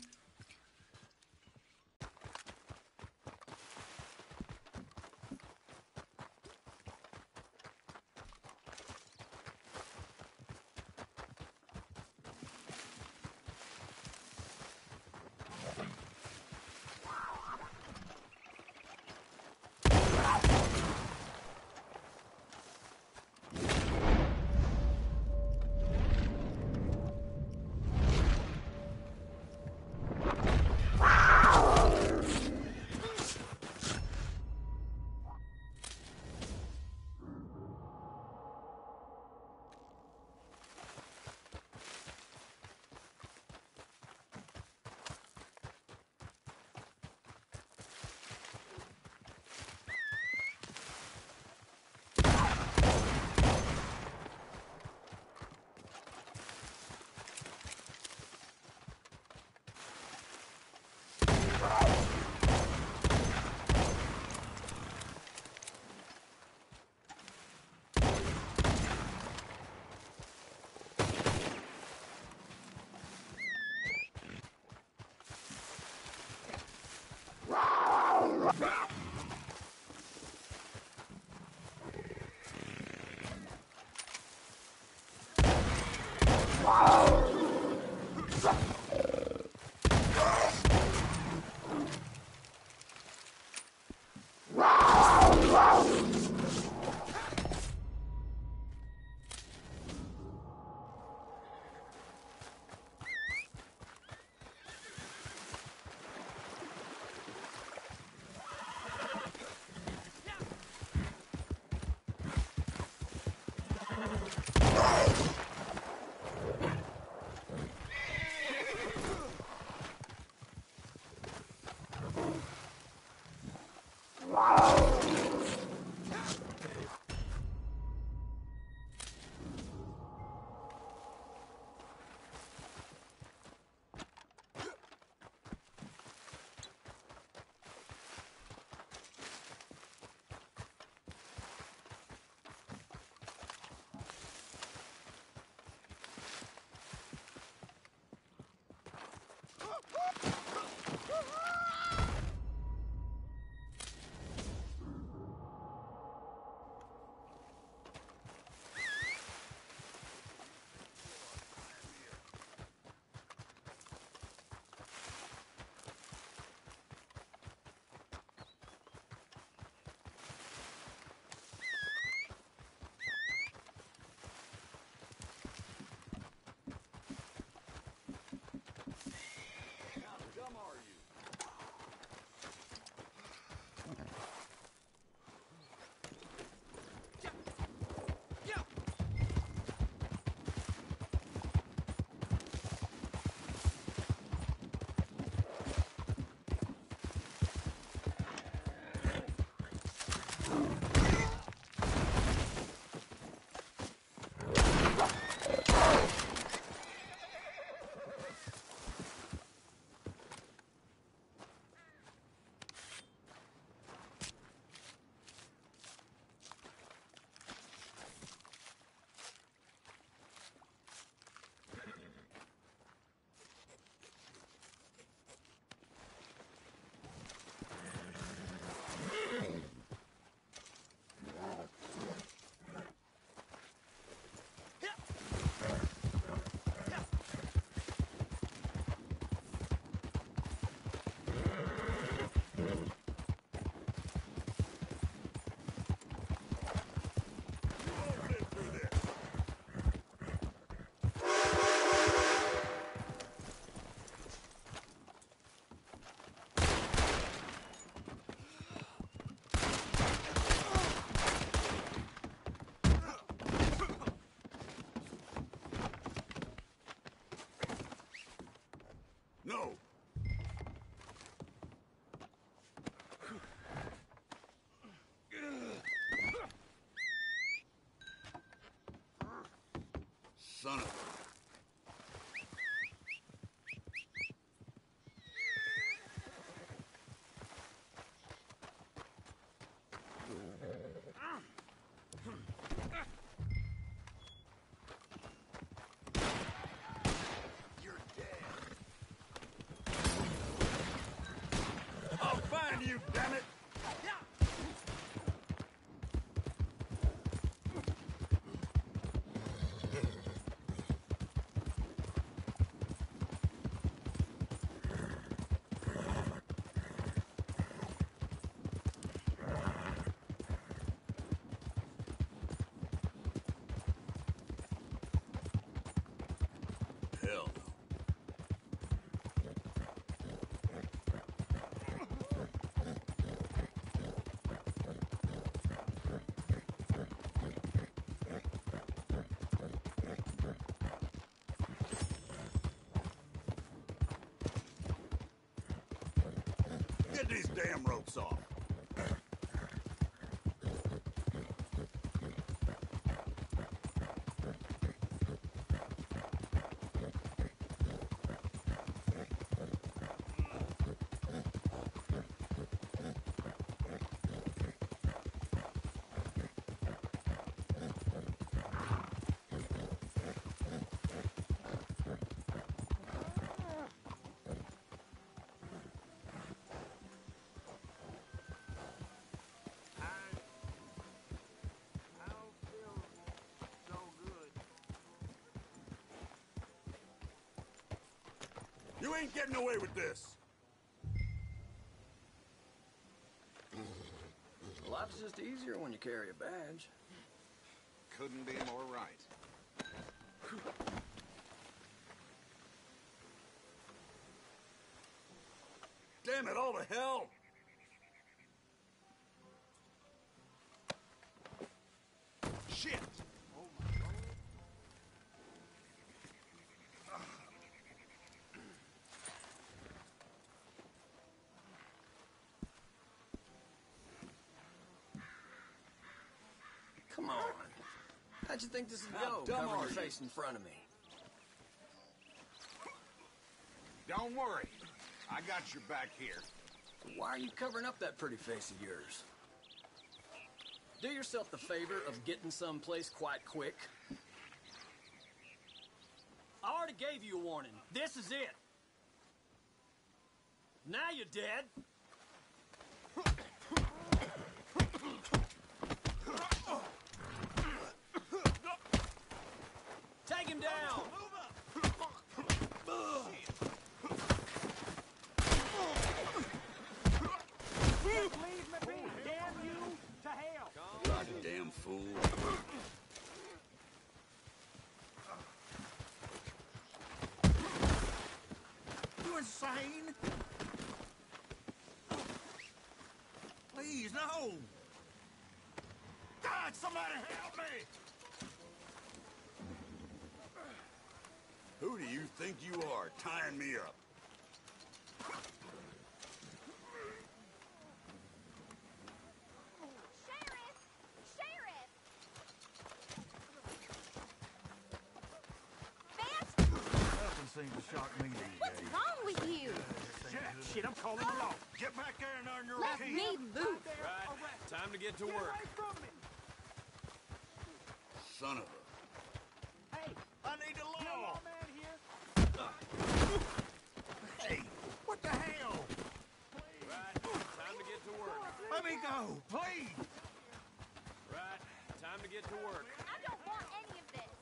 No! Son of a... You're dead. Get these damn ropes off. I don't feel so good. You ain't getting away with this. Life's just easier when you carry a badge. Couldn't be more right. Damn it, all the hell! Shit! Come on. How'd you think this would How go, dumb covering are your you? face in front of me? Don't worry. I got your back here. Why are you covering up that pretty face of yours? Do yourself the favor of getting someplace quite quick. I already gave you a warning. This is it. Now you're dead. Take him down. Leave me be! Damn you to hell! Goddamn fool. You insane? Please, no! God, somebody help me! Who do you think you are, tying me up? Sheriff! Sheriff! Vance, Nothing seems to shock me these what's days. wrong with you? Shit, I'm calling the law. Get back there and earn your Let keep. me move. Right, time to get to work. Away from me! Son of a... Hey, I need the you law! lawman here? Hey, what the hell? Right, time to get to work. Let me go, please! Right, time to get to work. I don't want any of this.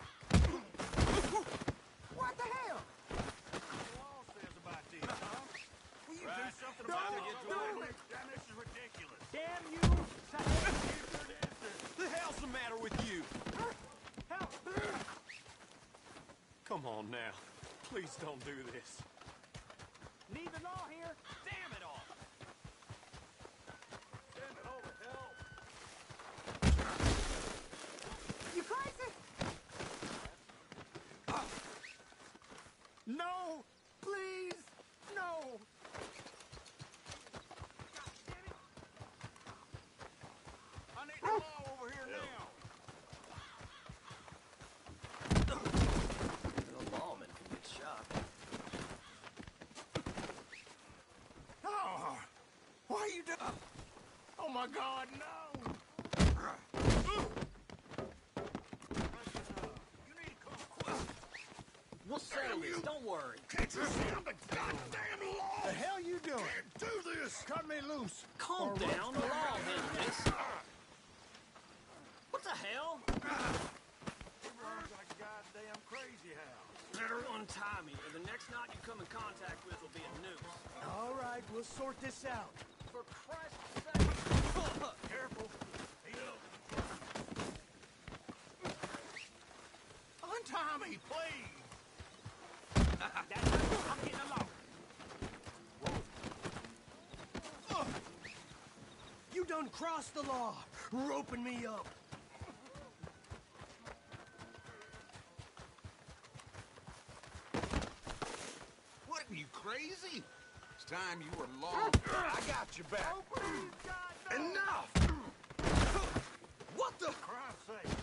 What the hell? The law says about this, huh? Will you Right, do something time about to it? get to work. Damn, this is ridiculous. Damn you to hell! The hell's the matter with you? Help! Come on now. Please don't do this. Need the law here? Damn it all! Damn it, all the hell! You crazy? No! Please! No! I need the law over here now! The lawman can get shot. Oh, why are you doing? Oh my God, no! You need to come quick! We'll settle this, don't worry. Can't you see I'm the goddamn law? The hell you doing? Can't do this! Cut me loose! Calm down, the law will handle this. What the hell? It runs like a goddamn crazy house. Better untie me, or the next knot you come in contact with will be a noose. All right, we'll sort this out. For Christ's sake. Careful. Untie me, please! That's it. I'm getting along. You done crossed the law, roping me up. What, are you crazy? It's time you were long. I got you back. Enough! What the? Christ's sake.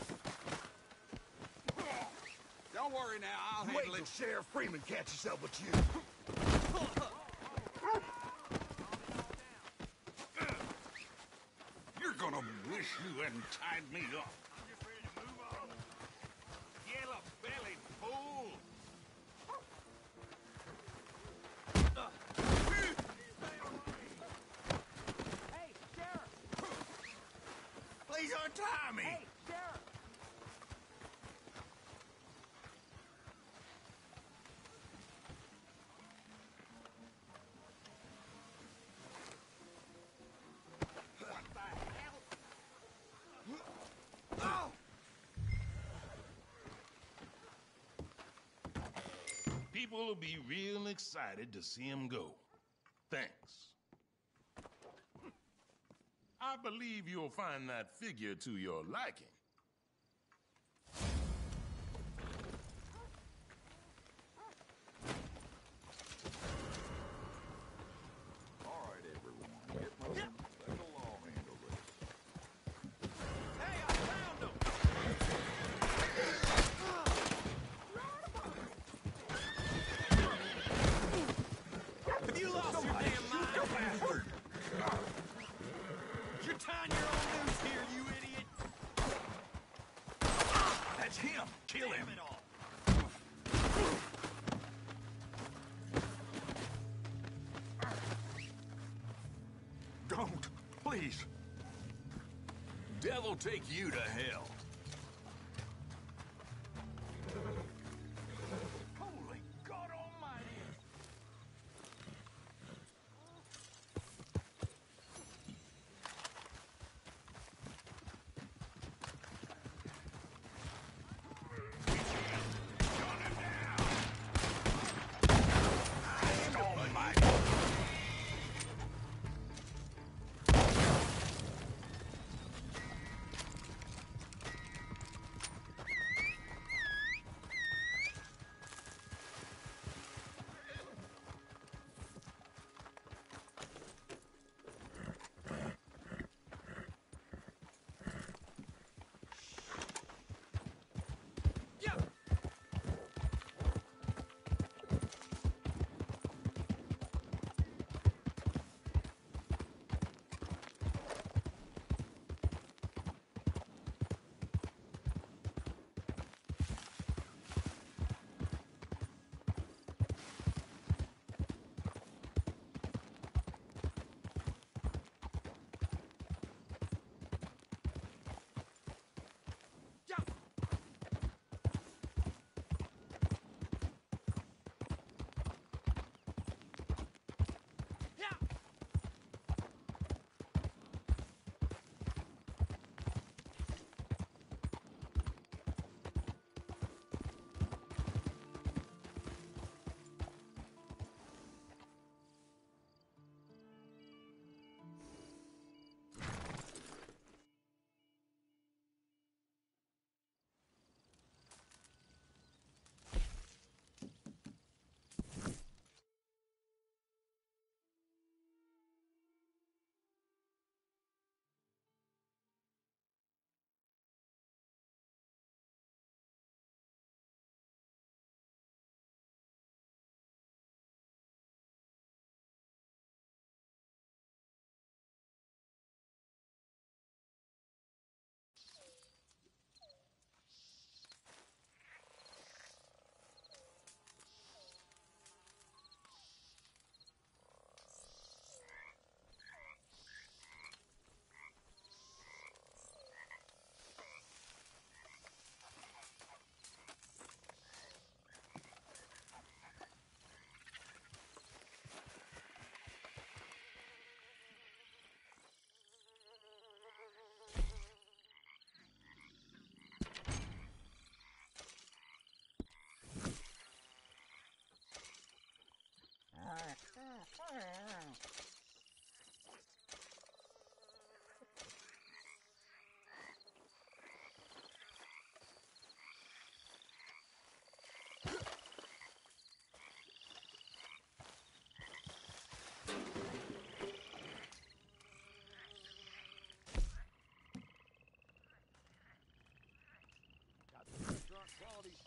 Don't worry now, I'll Wait handle till it. Sheriff Freeman catches up with you. You're gonna wish you hadn't tied me up. I'm just ready to move on. Yellow-bellied fool! Hey, Sheriff! Please untie me! Hey, Sheriff! People will be real excited to see him go. Thanks. I believe you'll find that figure to your liking. All right, everyone. Get moving. Let the law handle this. Hey, I found him! Have you lost your damn mind? You're tying your own noose here, you idiot! That's him! Kill him! Damn it all! Don't! Please! Devil take you to hell! Holy God Almighty!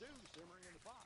stew simmering in the pot.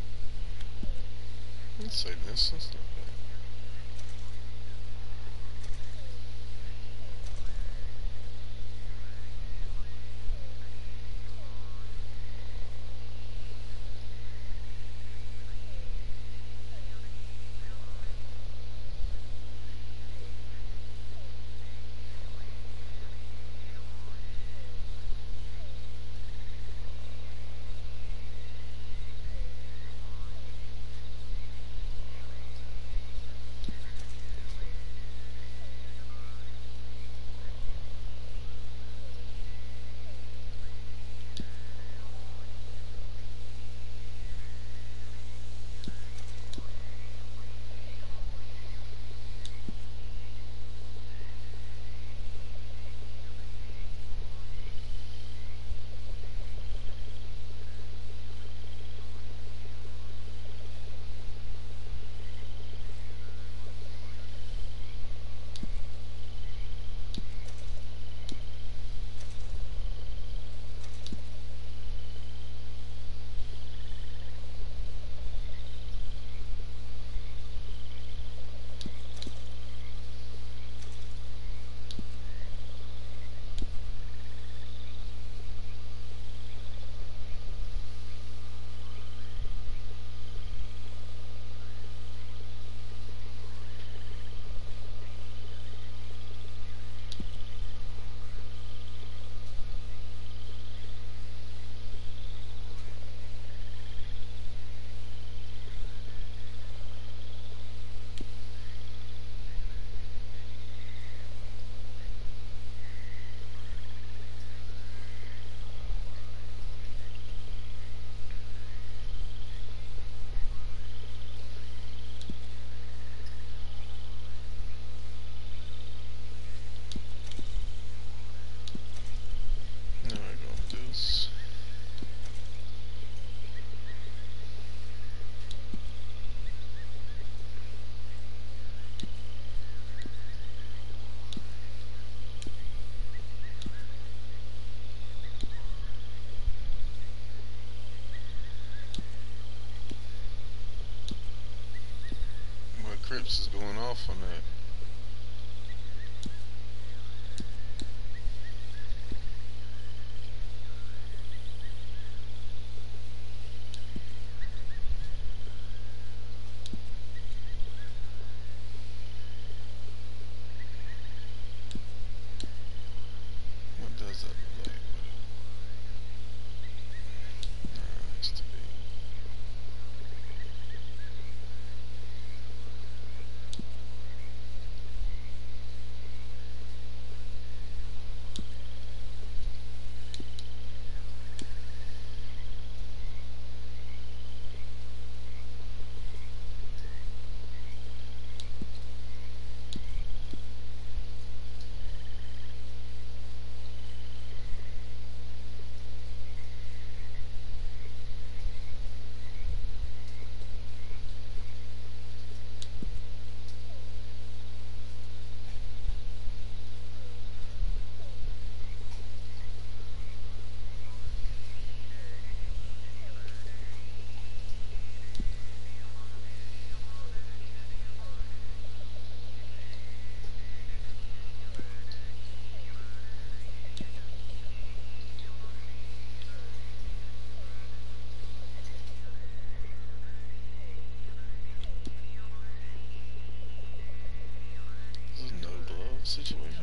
Let's say this. That's not bad. Crips is going off on that. What does that look like? Needs to be. This is no glove situation.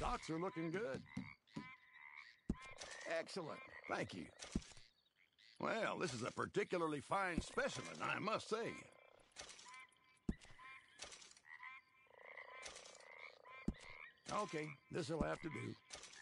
Stocks are looking good. Excellent. Thank you. Well, this is a particularly fine specimen, I must say. Okay, this'll have to do.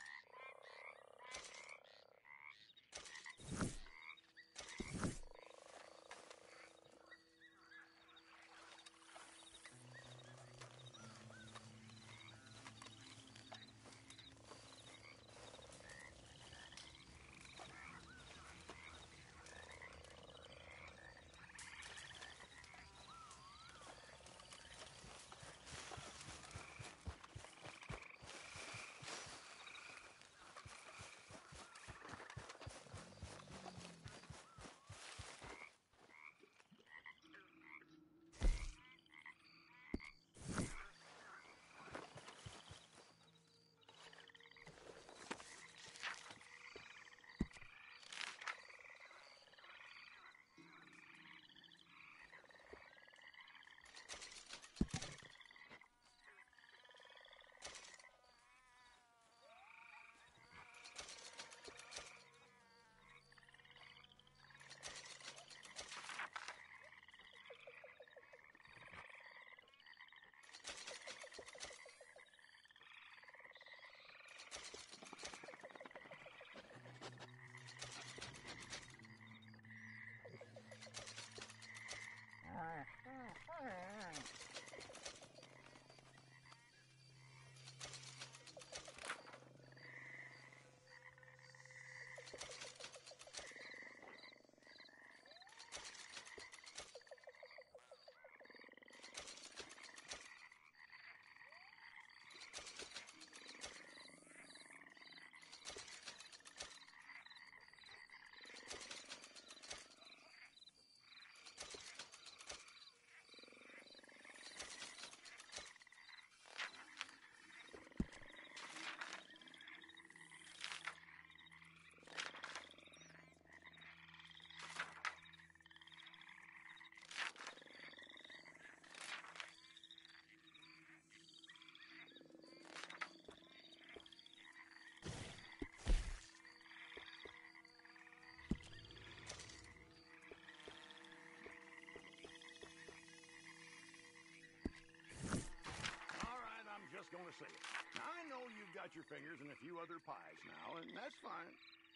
Just gonna say it. Now, I know you've got your fingers in a few other pies now, and that's fine.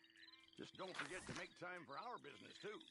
Just don't forget to make time for our business, too.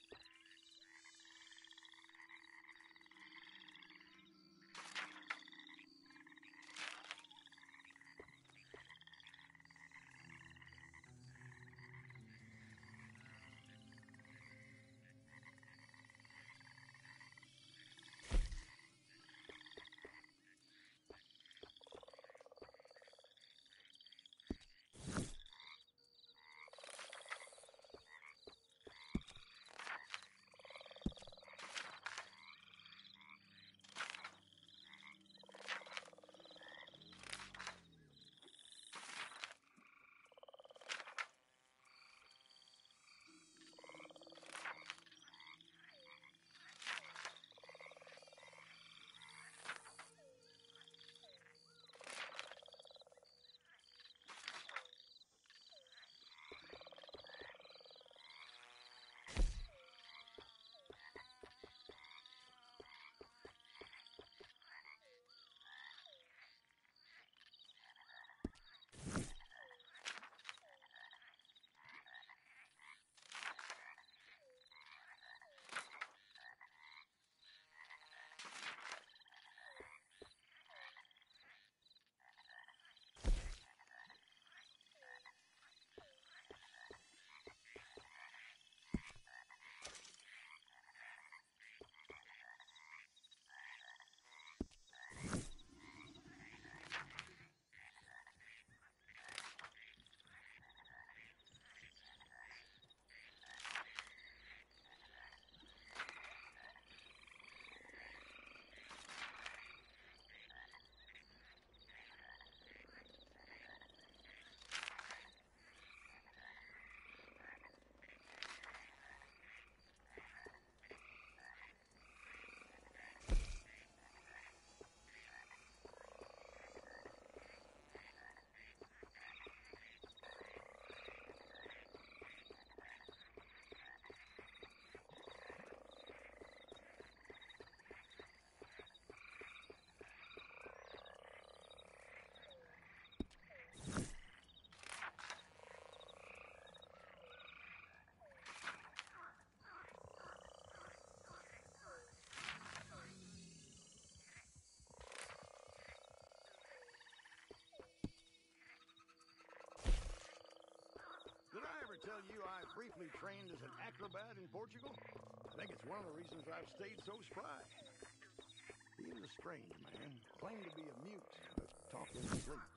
briefly trained as an acrobat in Portugal. I think it's one of the reasons I've stayed so spry. He was a strange man, claimed to be a mute, but talked in his sleep.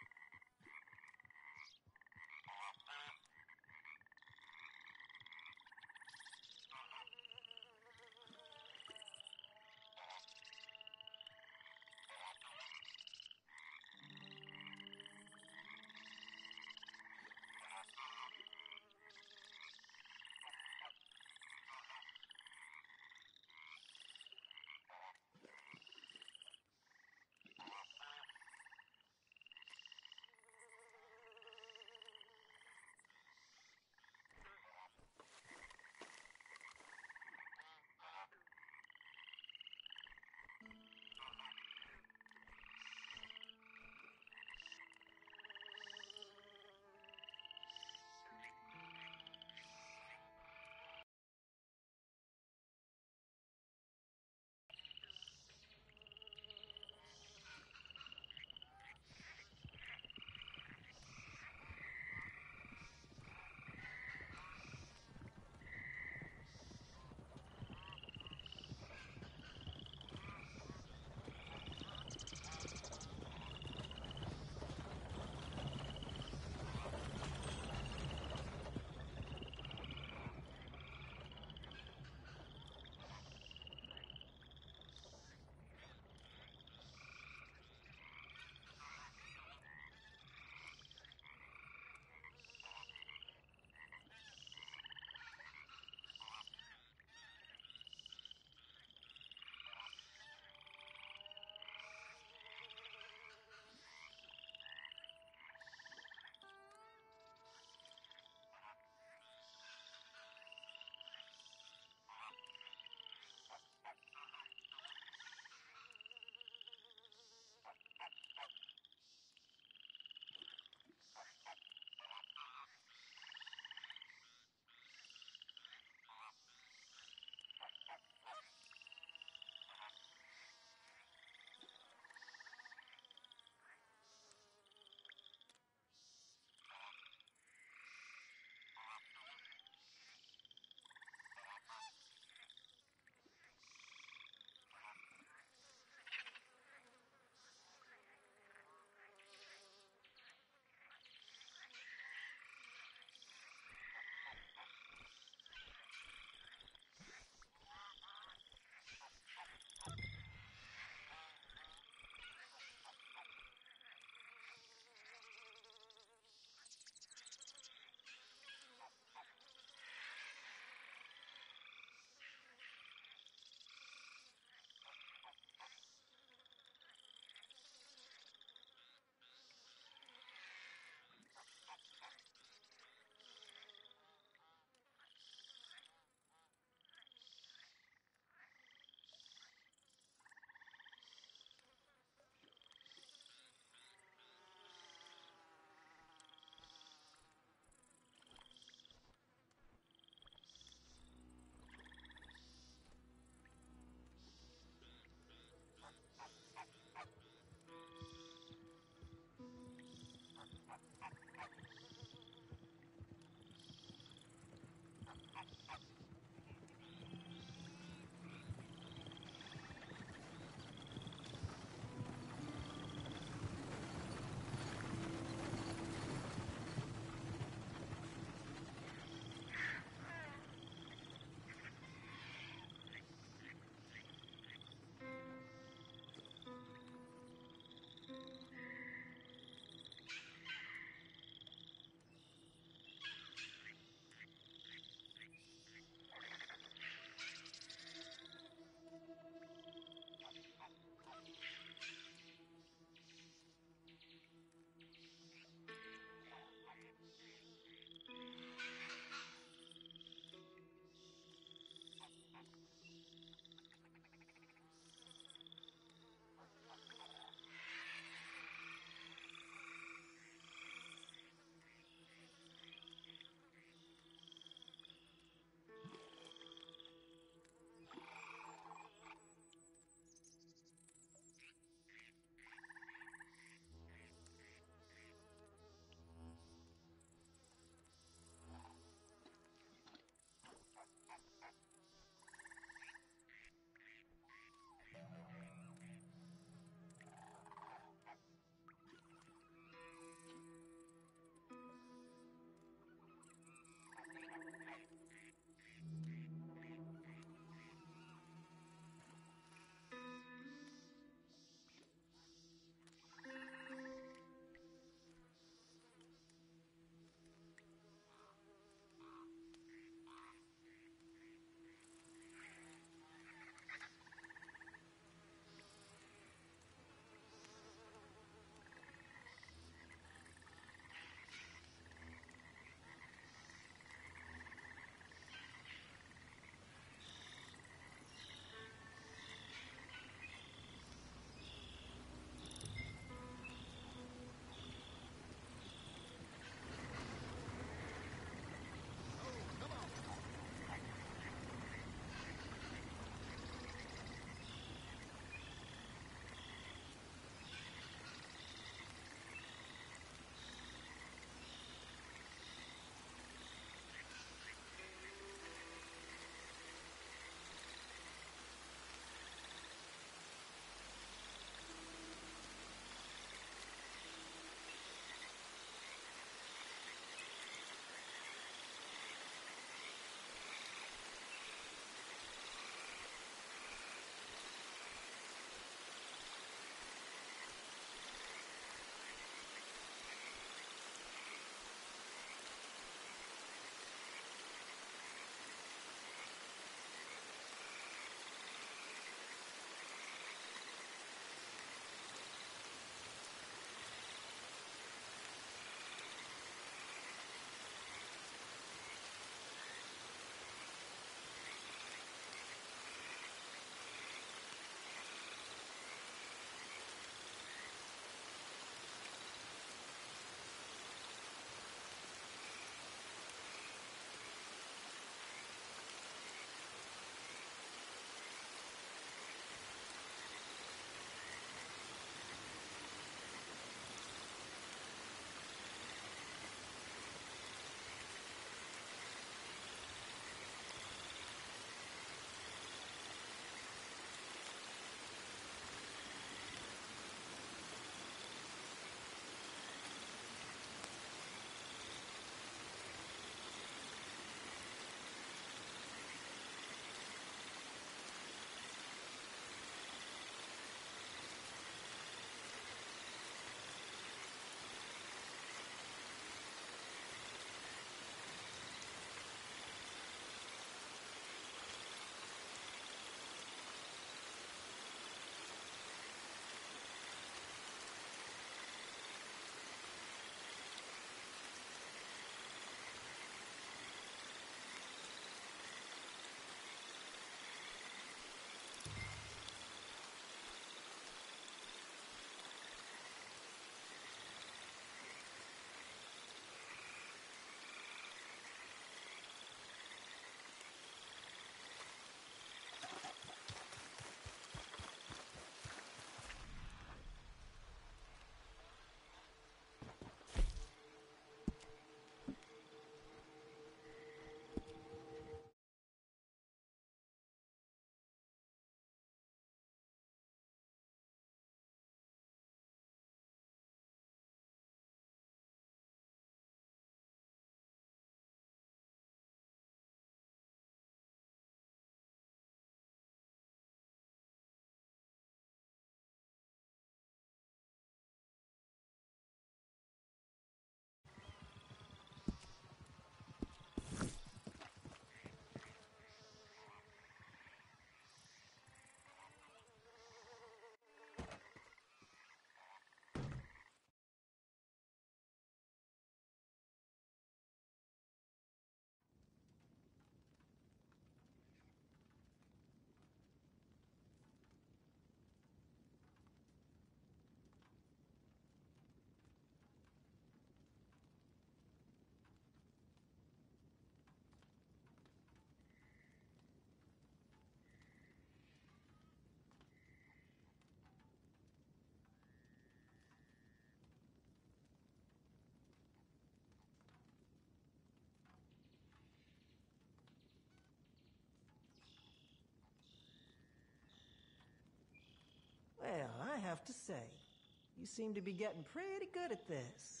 Well, I have to say, you seem to be getting pretty good at this.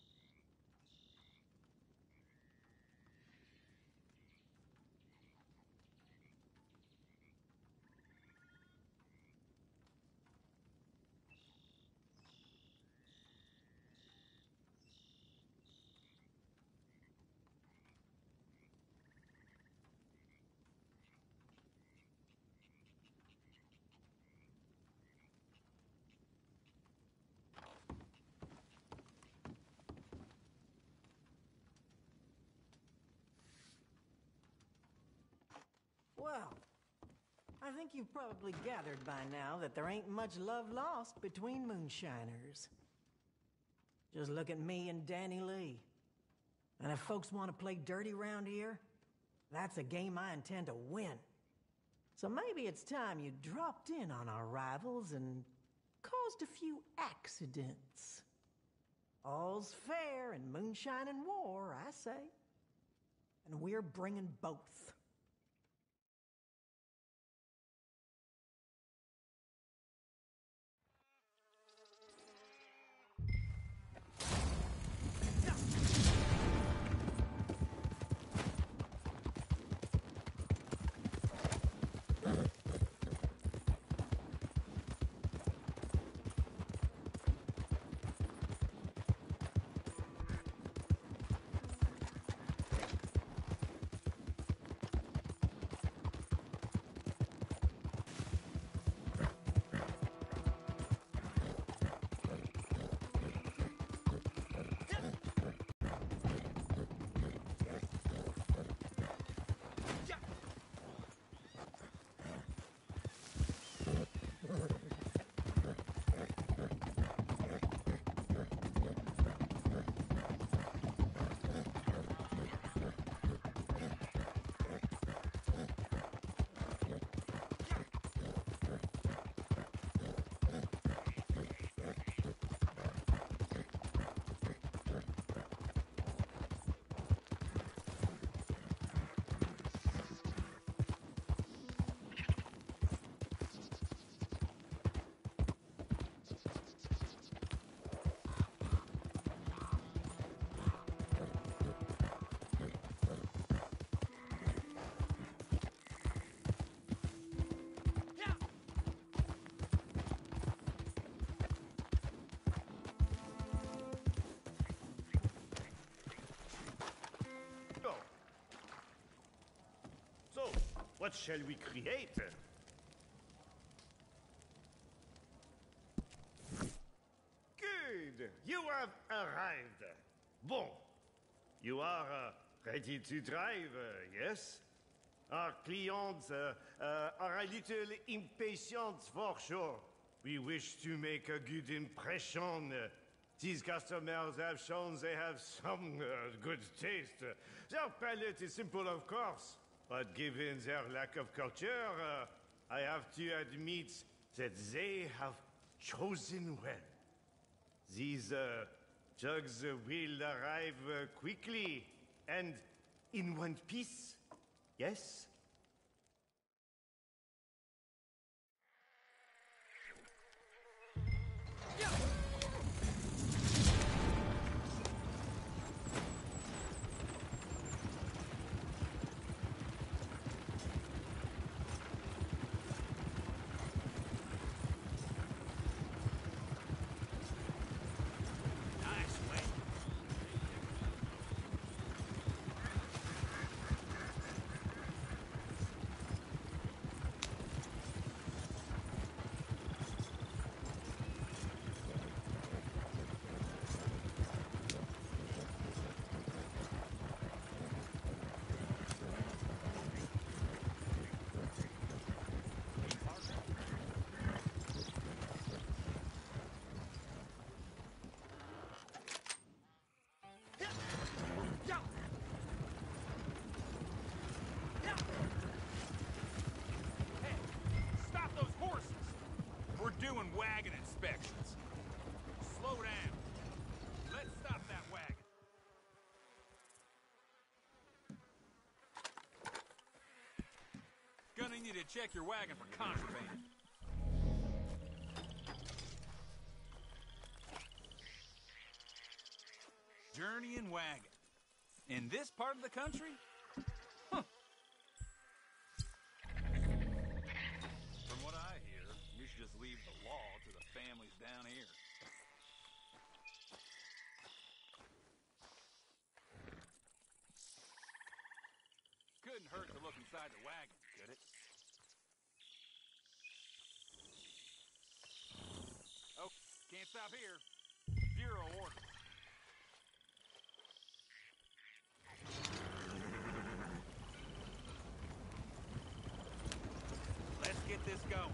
Well, I think you've probably gathered by now that there ain't much love lost between moonshiners. Just look at me and Danny Lee. And if folks want to play dirty round here, that's a game I intend to win. So maybe it's time you dropped in on our rivals and caused a few accidents. All's fair in moonshine and war, I say. And we're bringing both. What shall we create? Good! You have arrived. Bon. You are ready to drive, yes? Our clients are a little impatient for sure. We wish to make a good impression. These customers have shown they have some good taste. Their palate is simple, of course. But given their lack of culture, I have to admit that they have chosen well. These jugs will arrive quickly and in one piece, yes? Doing wagon inspections. Slow down. Let's stop that wagon. Gonna need to check your wagon for contraband. Journeying wagon. In this part of the country? Huh. From what I hear, you should just leave the law to the families down here. Couldn't hurt to look inside the wagon, could it? Oh, can't stop here. Bureau order. Let's get this going.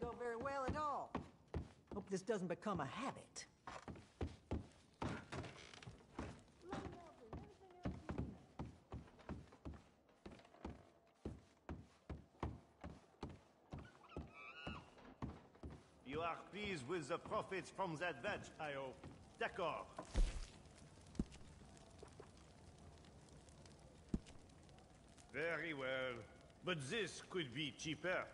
go very well at all. Hope this doesn't become a habit. You are pleased with the profits from that badge, I hope. D'accord. Very well. But this could be cheaper.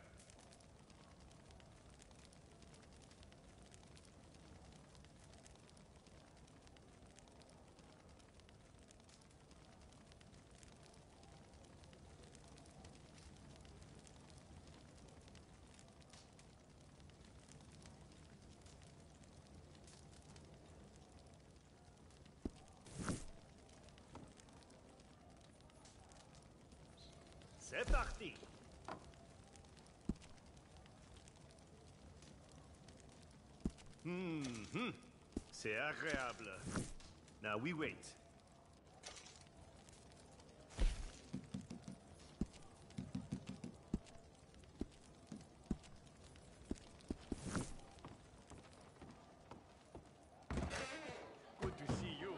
C'est parti! C'est agréable. Now we wait. Good to see you.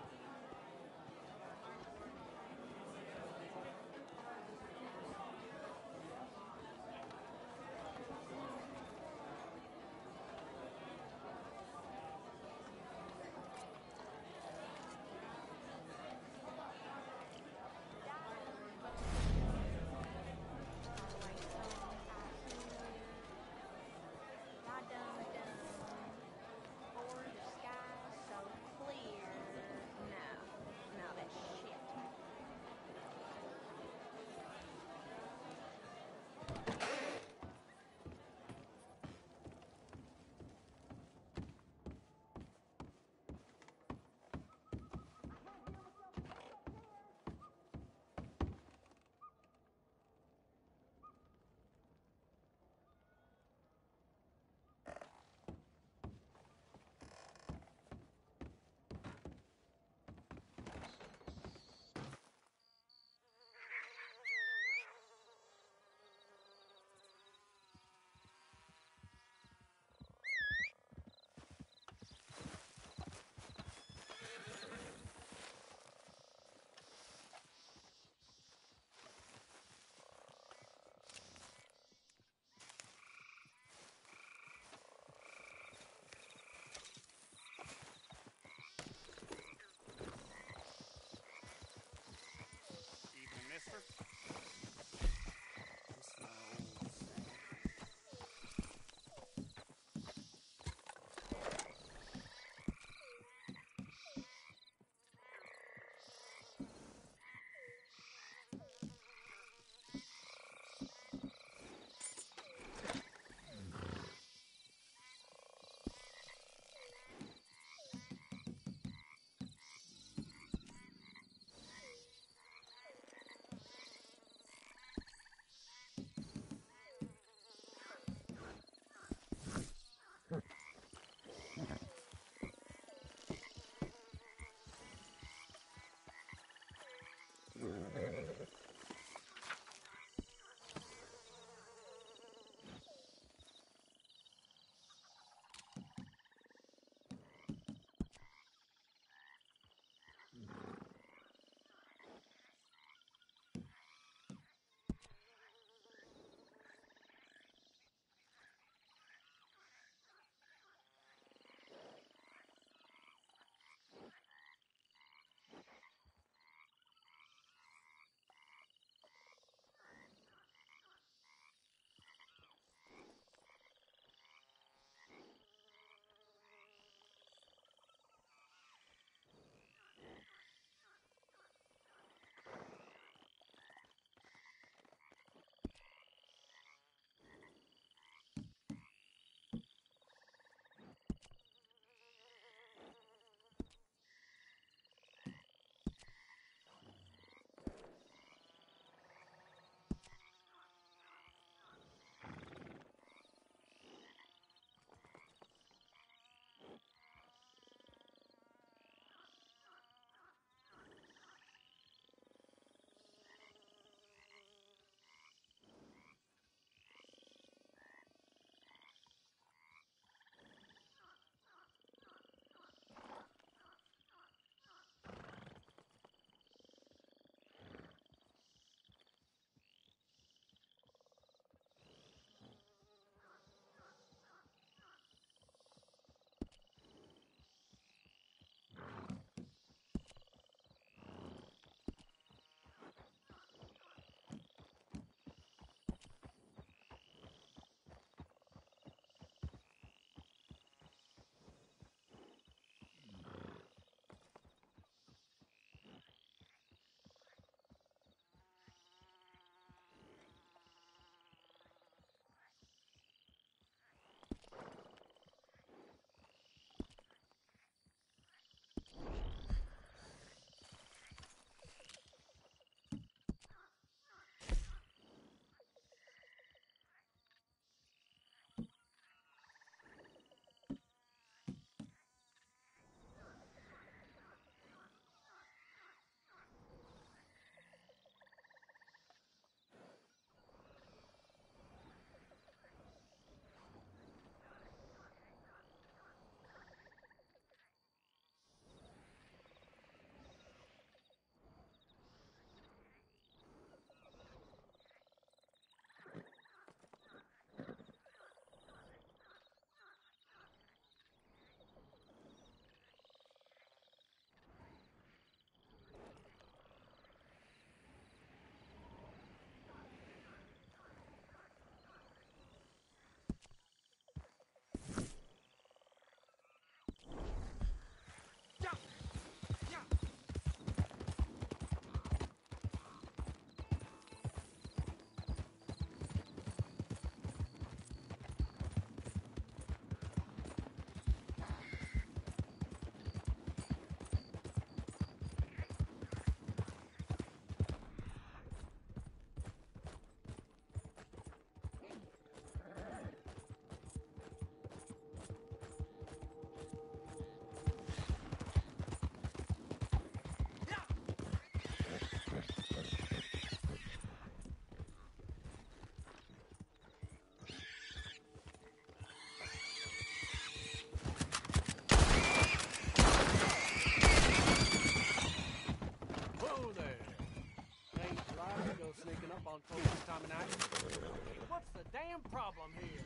folks this time of night. What's the damn problem here?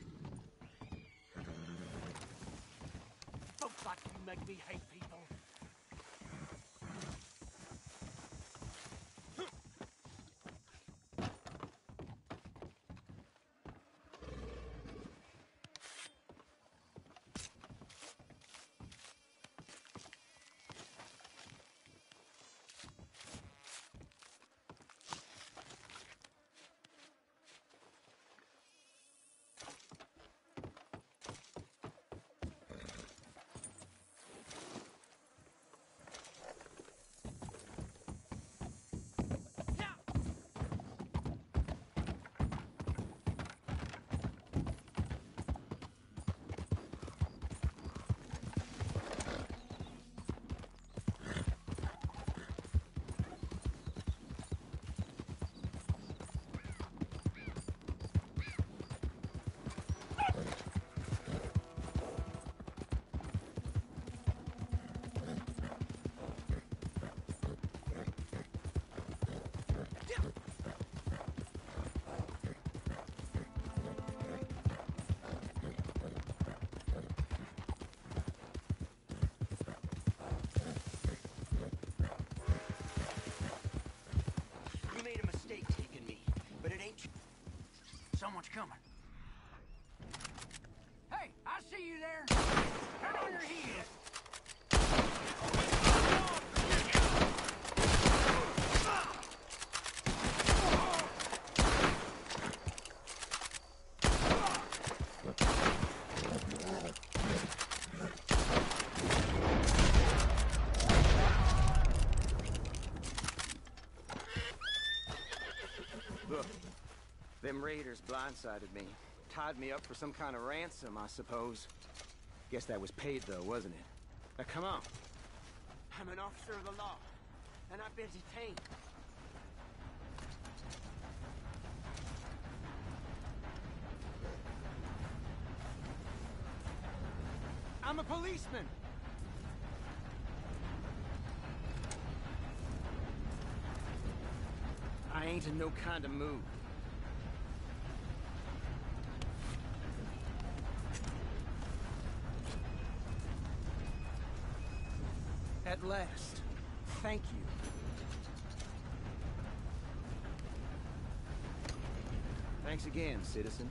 Folks like you make me hate people. You made a mistake taking me, but it ain't. Someone's coming. Hey, I see you there. Turn on your heels. Look, them raiders blindsided me. Tied me up for some kind of ransom, I suppose. Guess that was paid, though, wasn't it? Now, come on. I'm an officer of the law, and I've been detained. I'm a policeman! I ain't in no kind of mood. At last. Thank you. Thanks again, citizen.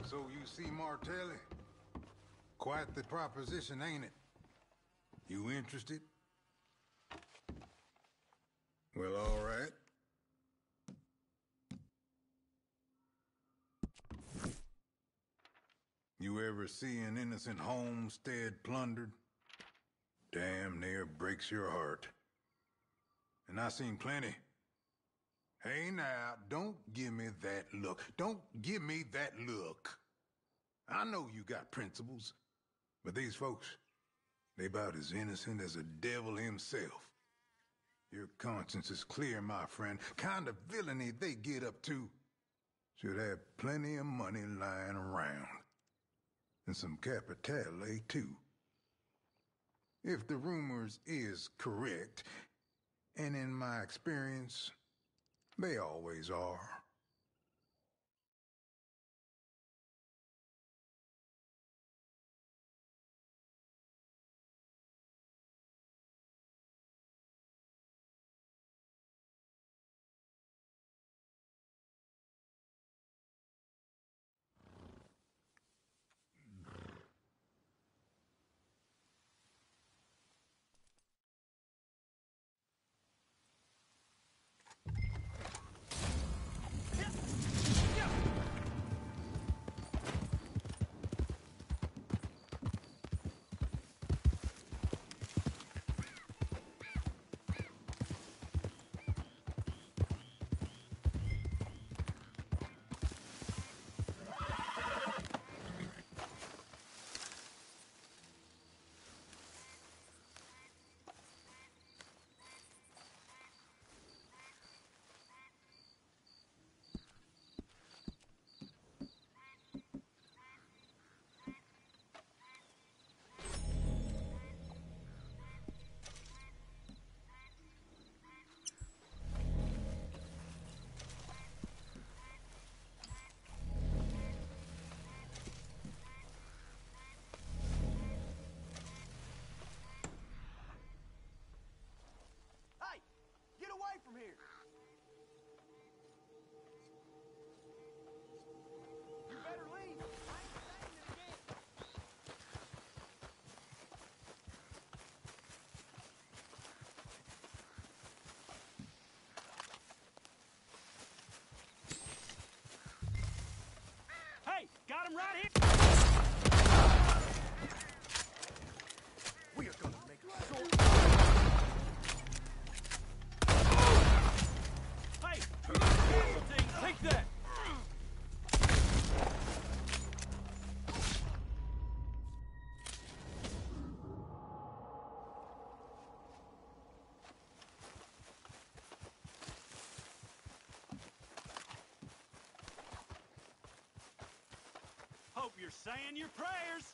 So you see Martelli? Quite the proposition, ain't it? You interested? Well, all right. You ever see an innocent homestead plundered? Damn near breaks your heart. And I seen plenty. Hey now, don't give me that look. Don't give me that look. I know you got principles, but these folks, they about as innocent as the devil himself. Your conscience is clear, my friend. Kind of villainy they get up to. Should have plenty of money lying around. And some capitale, too. If the rumors is correct, and in my experience, they always are. Hey! Get away from here! You better leave! I ain't saying it again! Hey! Got him right here! We are gonna make a short... Hey! You got a casualty! Take that! Hope you're saying your prayers!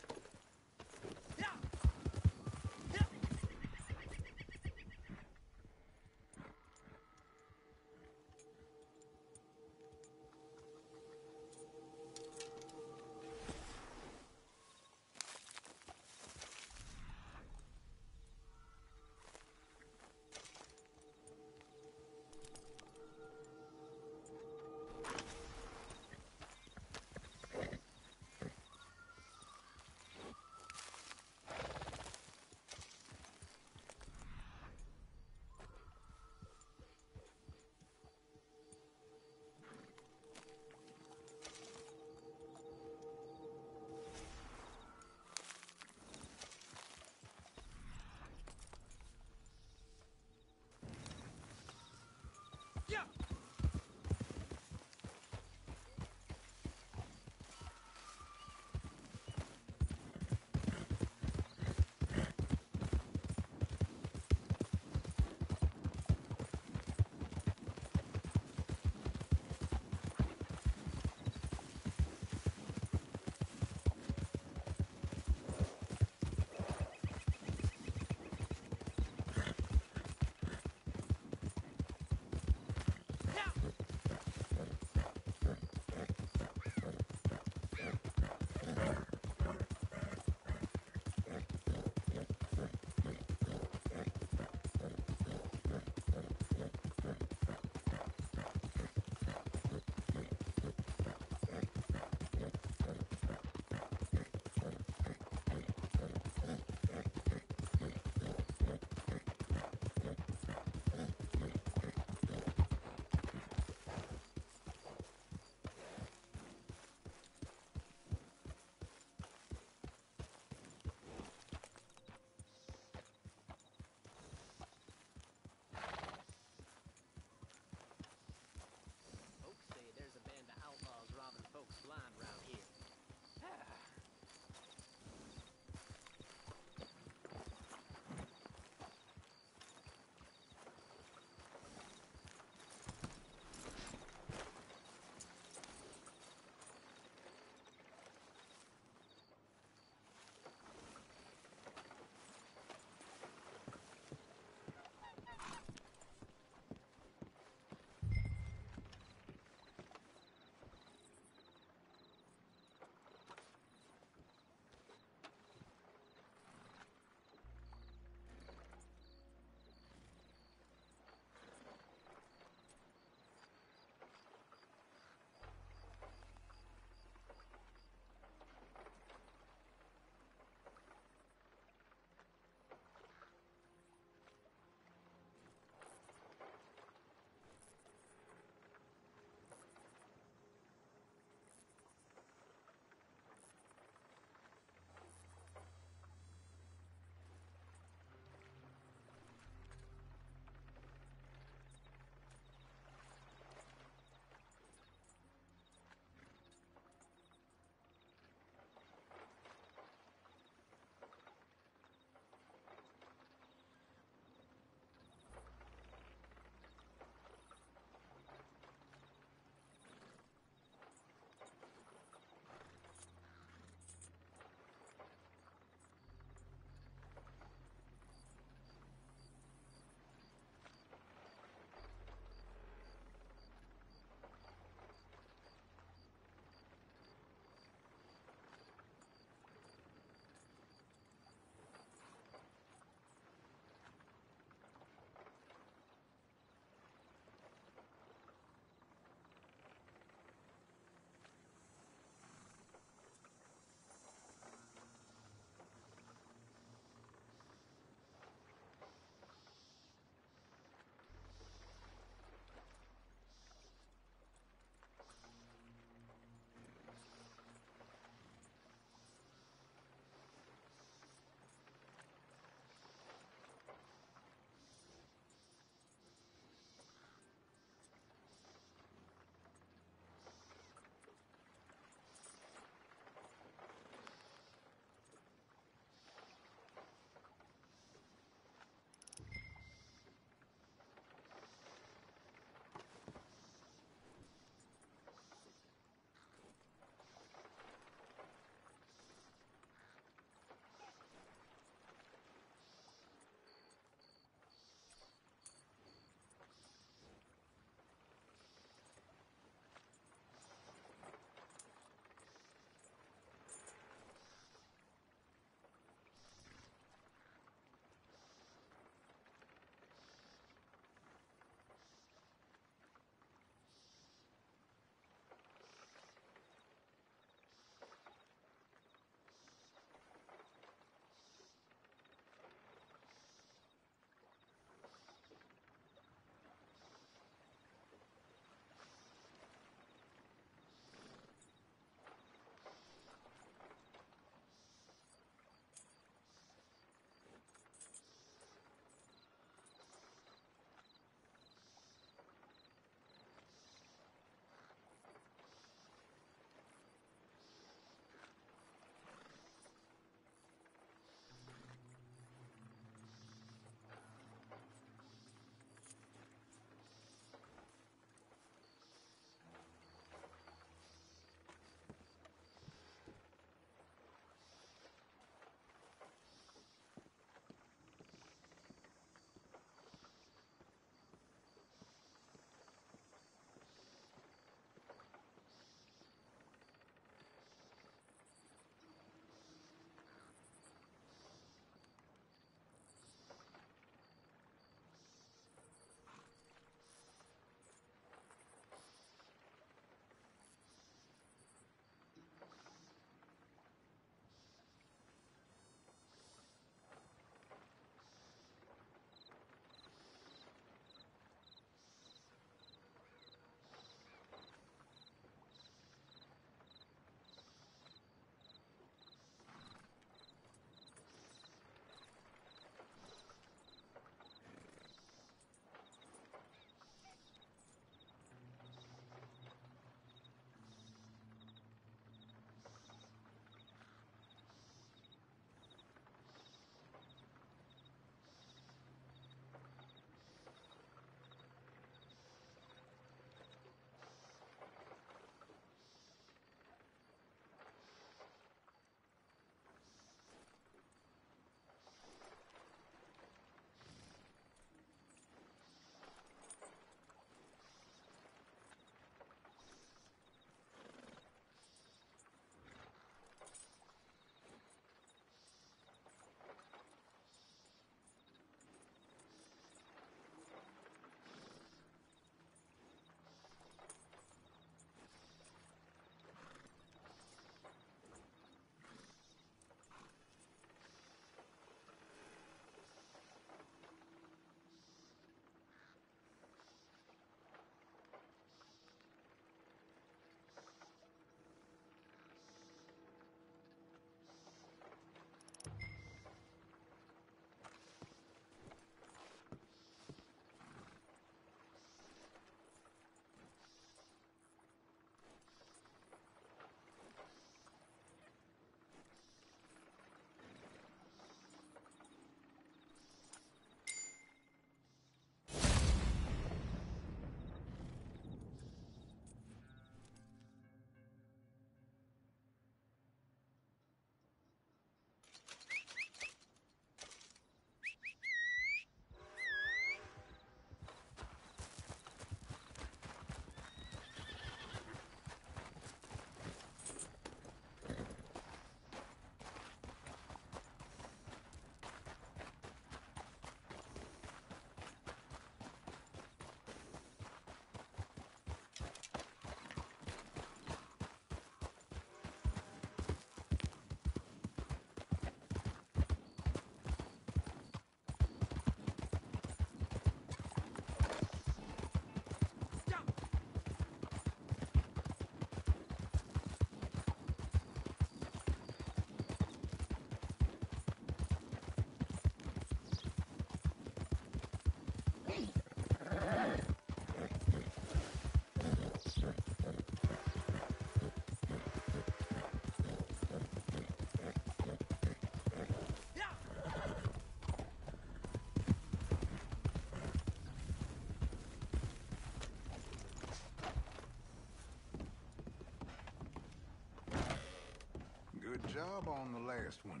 job on the last one.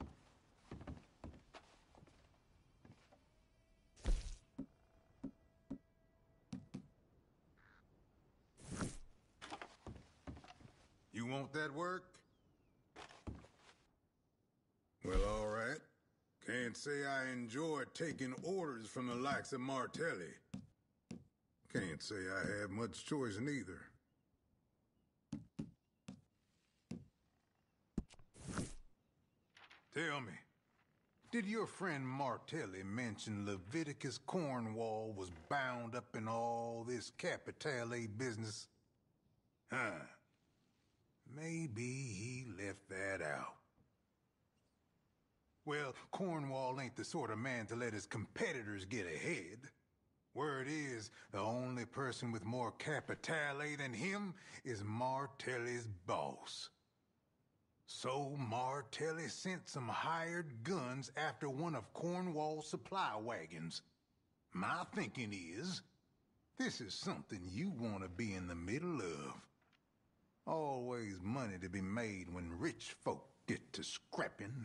You want that work? Well, all right. Can't say I enjoy taking orders from the likes of Martelli. Can't say I have much choice neither. Tell me, did your friend Martelli mention Leviticus Cornwall was bound up in all this Capitale business? Huh. Maybe he left that out. Well, Cornwall ain't the sort of man to let his competitors get ahead. Word is, the only person with more Capitale than him is Martelli's boss. So Martelli sent some hired guns after one of Cornwall's supply wagons. My thinking is, this is something you want to be in the middle of. Always money to be made when rich folk get to scrapping.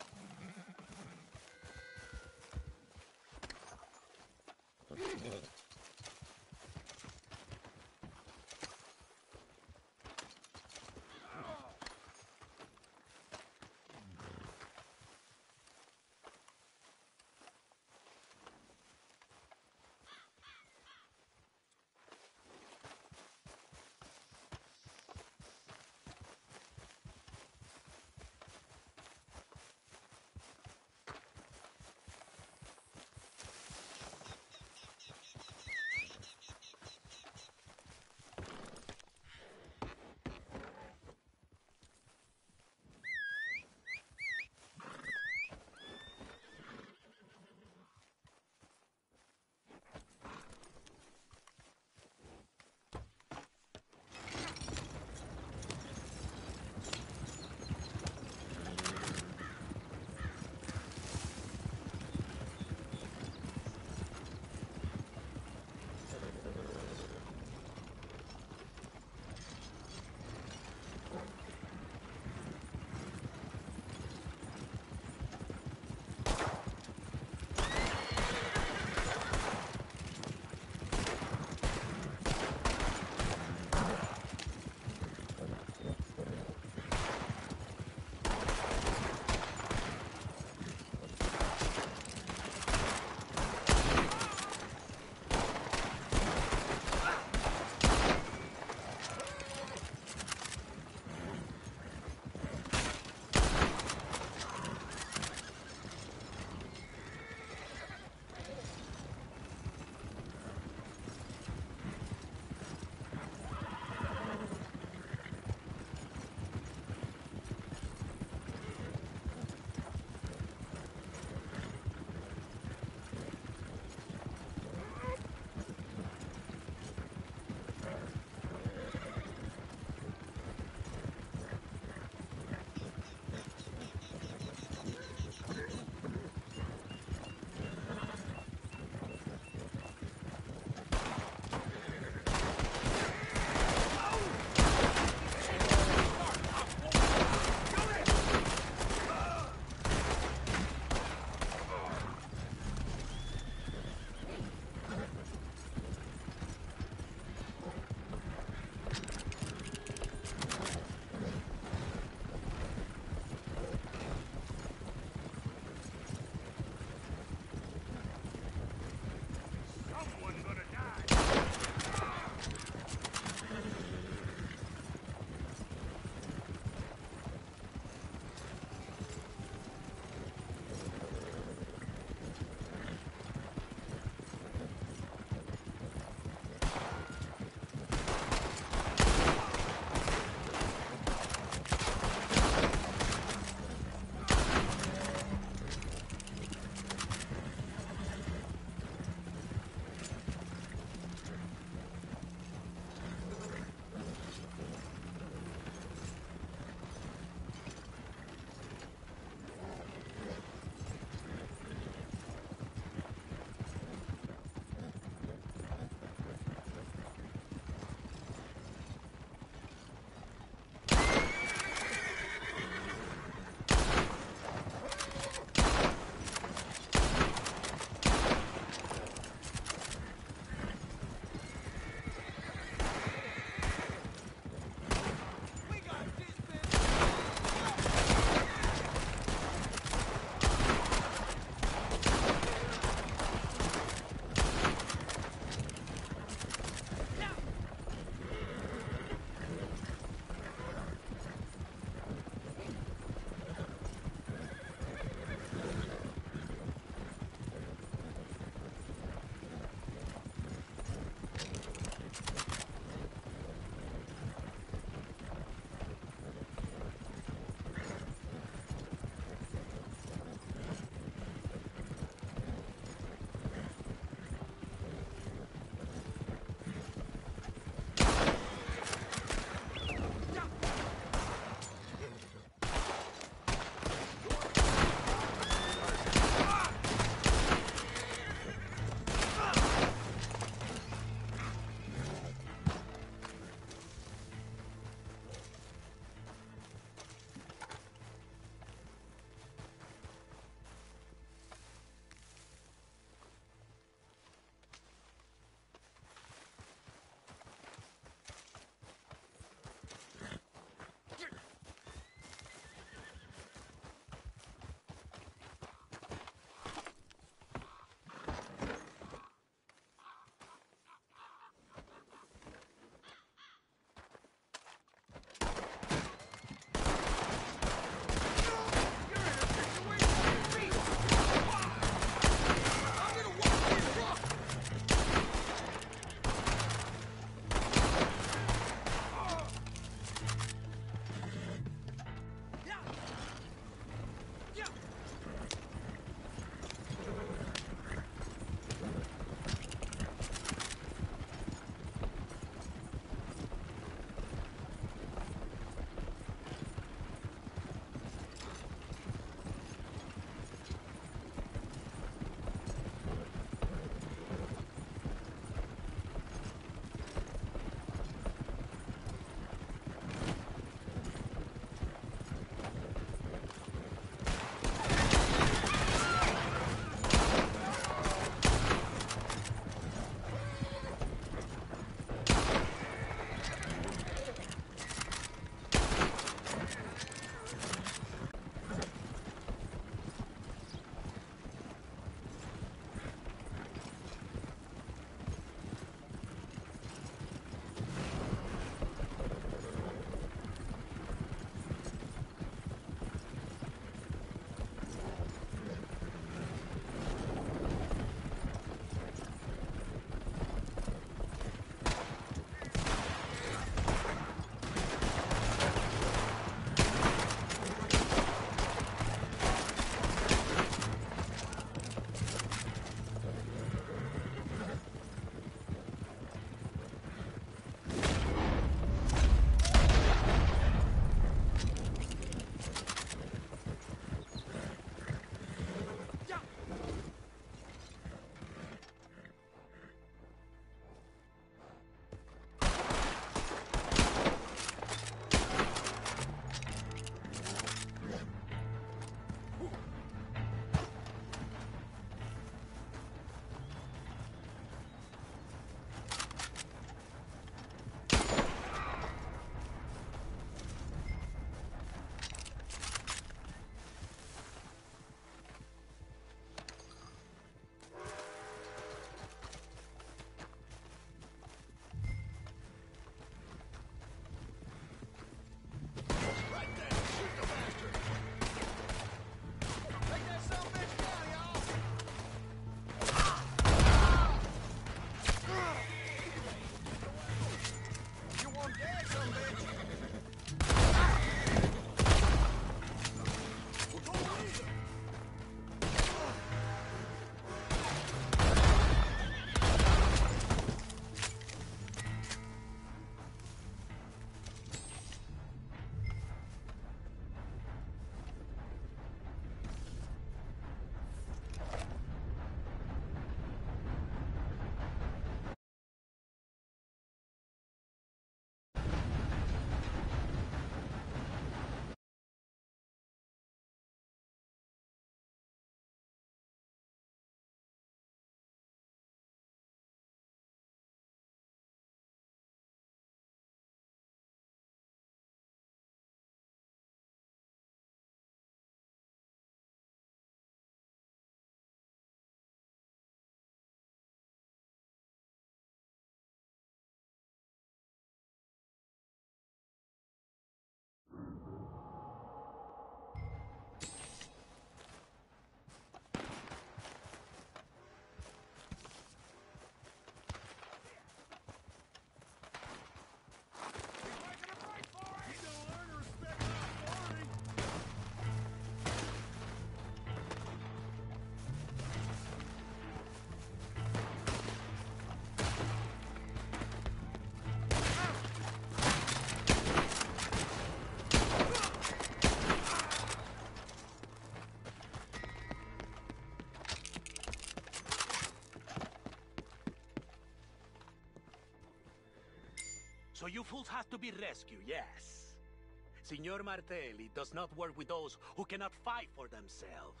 So you fools have to be rescued, yes. Signor Martelli does not work with those who cannot fight for themselves.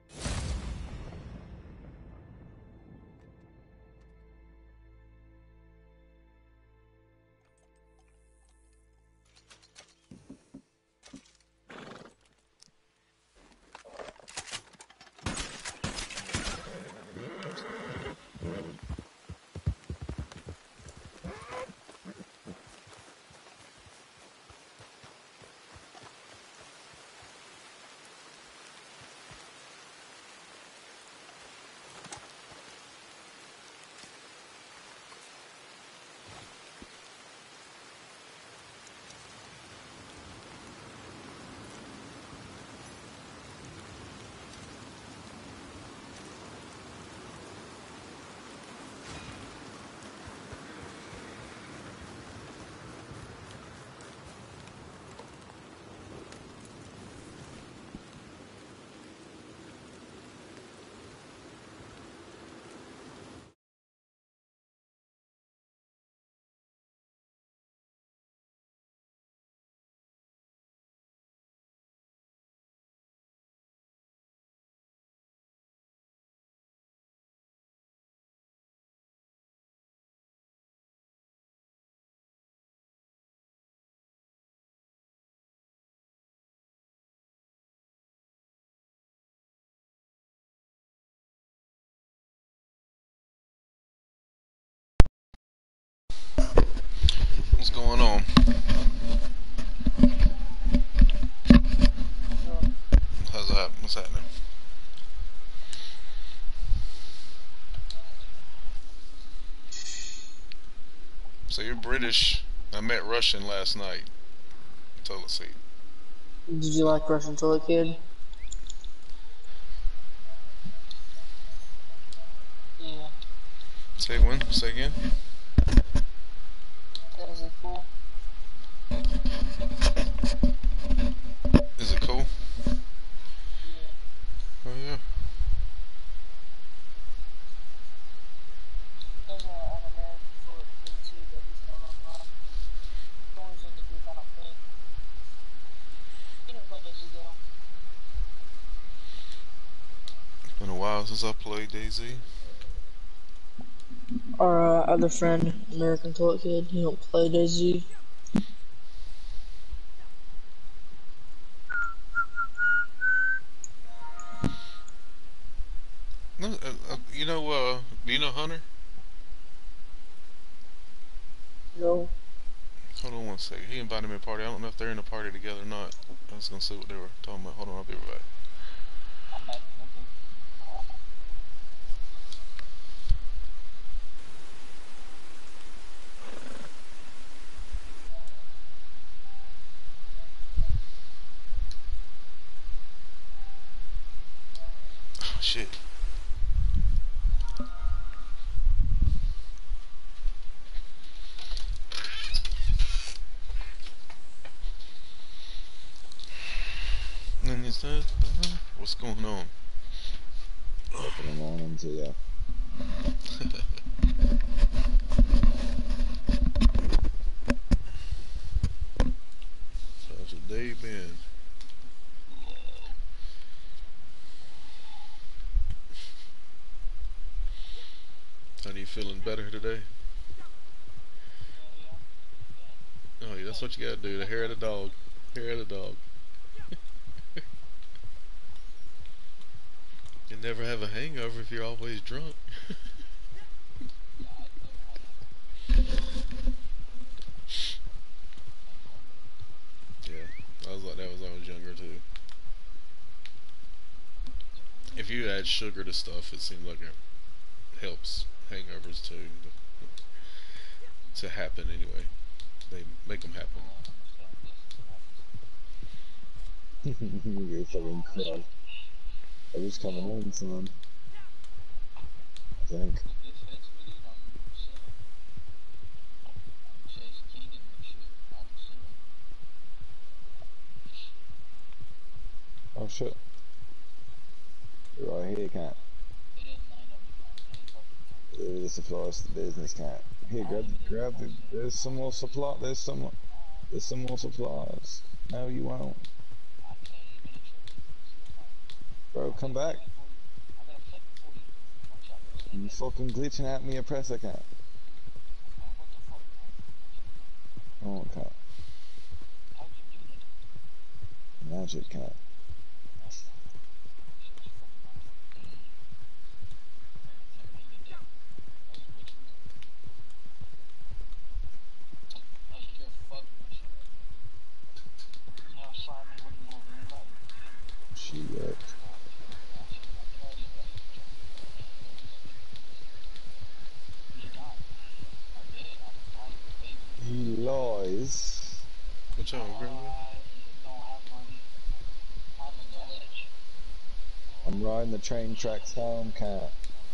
What's going on? How's that? What's happening? So you're British. I met Russian last night. Toilet seat. Did you like Russian Toilet Kid? Yeah. Say when? Say again? Is it cool? Is it cool? Yeah. Oh yeah. There's an American Toilet Kid too, but he's not on mine. Always in the group, I don't think. He didn't play DayZ though. It's been a while since I played DayZ. Our other friend, American Toilet Kid, he don't play DayZ. No, you know, do you know Hunter? No. Hold on one second. He invited me to a party. I don't know if they're in a party together or not. I was gonna see what they were talking about. Hold on, I'll be right back. Oh, shit. And he said, what's going on? Opening on into you. How's your day been? Are you feeling better today? Oh, yeah, that's what you gotta do. The hair of the dog. Hair of the dog. You never have a hangover if you're always drunk. Yeah, I was like that when I was younger too. If you add sugar to stuff, it seems like it helps hangovers to happen anyway. They make them happen. You're fucking crap. It was coming in, son. I think. Oh shit. You're right here, can't. the supplies to the business camp. Here, grab the. There's some more supply. There's some more supplies. No, you won't. Bro, come back. You fucking glitching at me, oppressor cat. Oh, cat. Magic cat. She worked. He lies. What's up, Grandma? I'm riding the train tracks home, cat.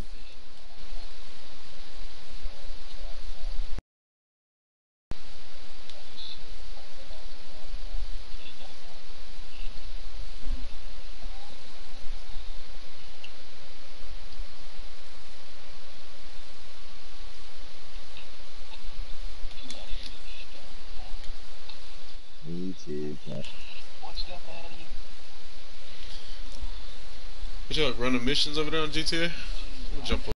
Me too, cat. What y'all running missions over there on GTA? We'll jump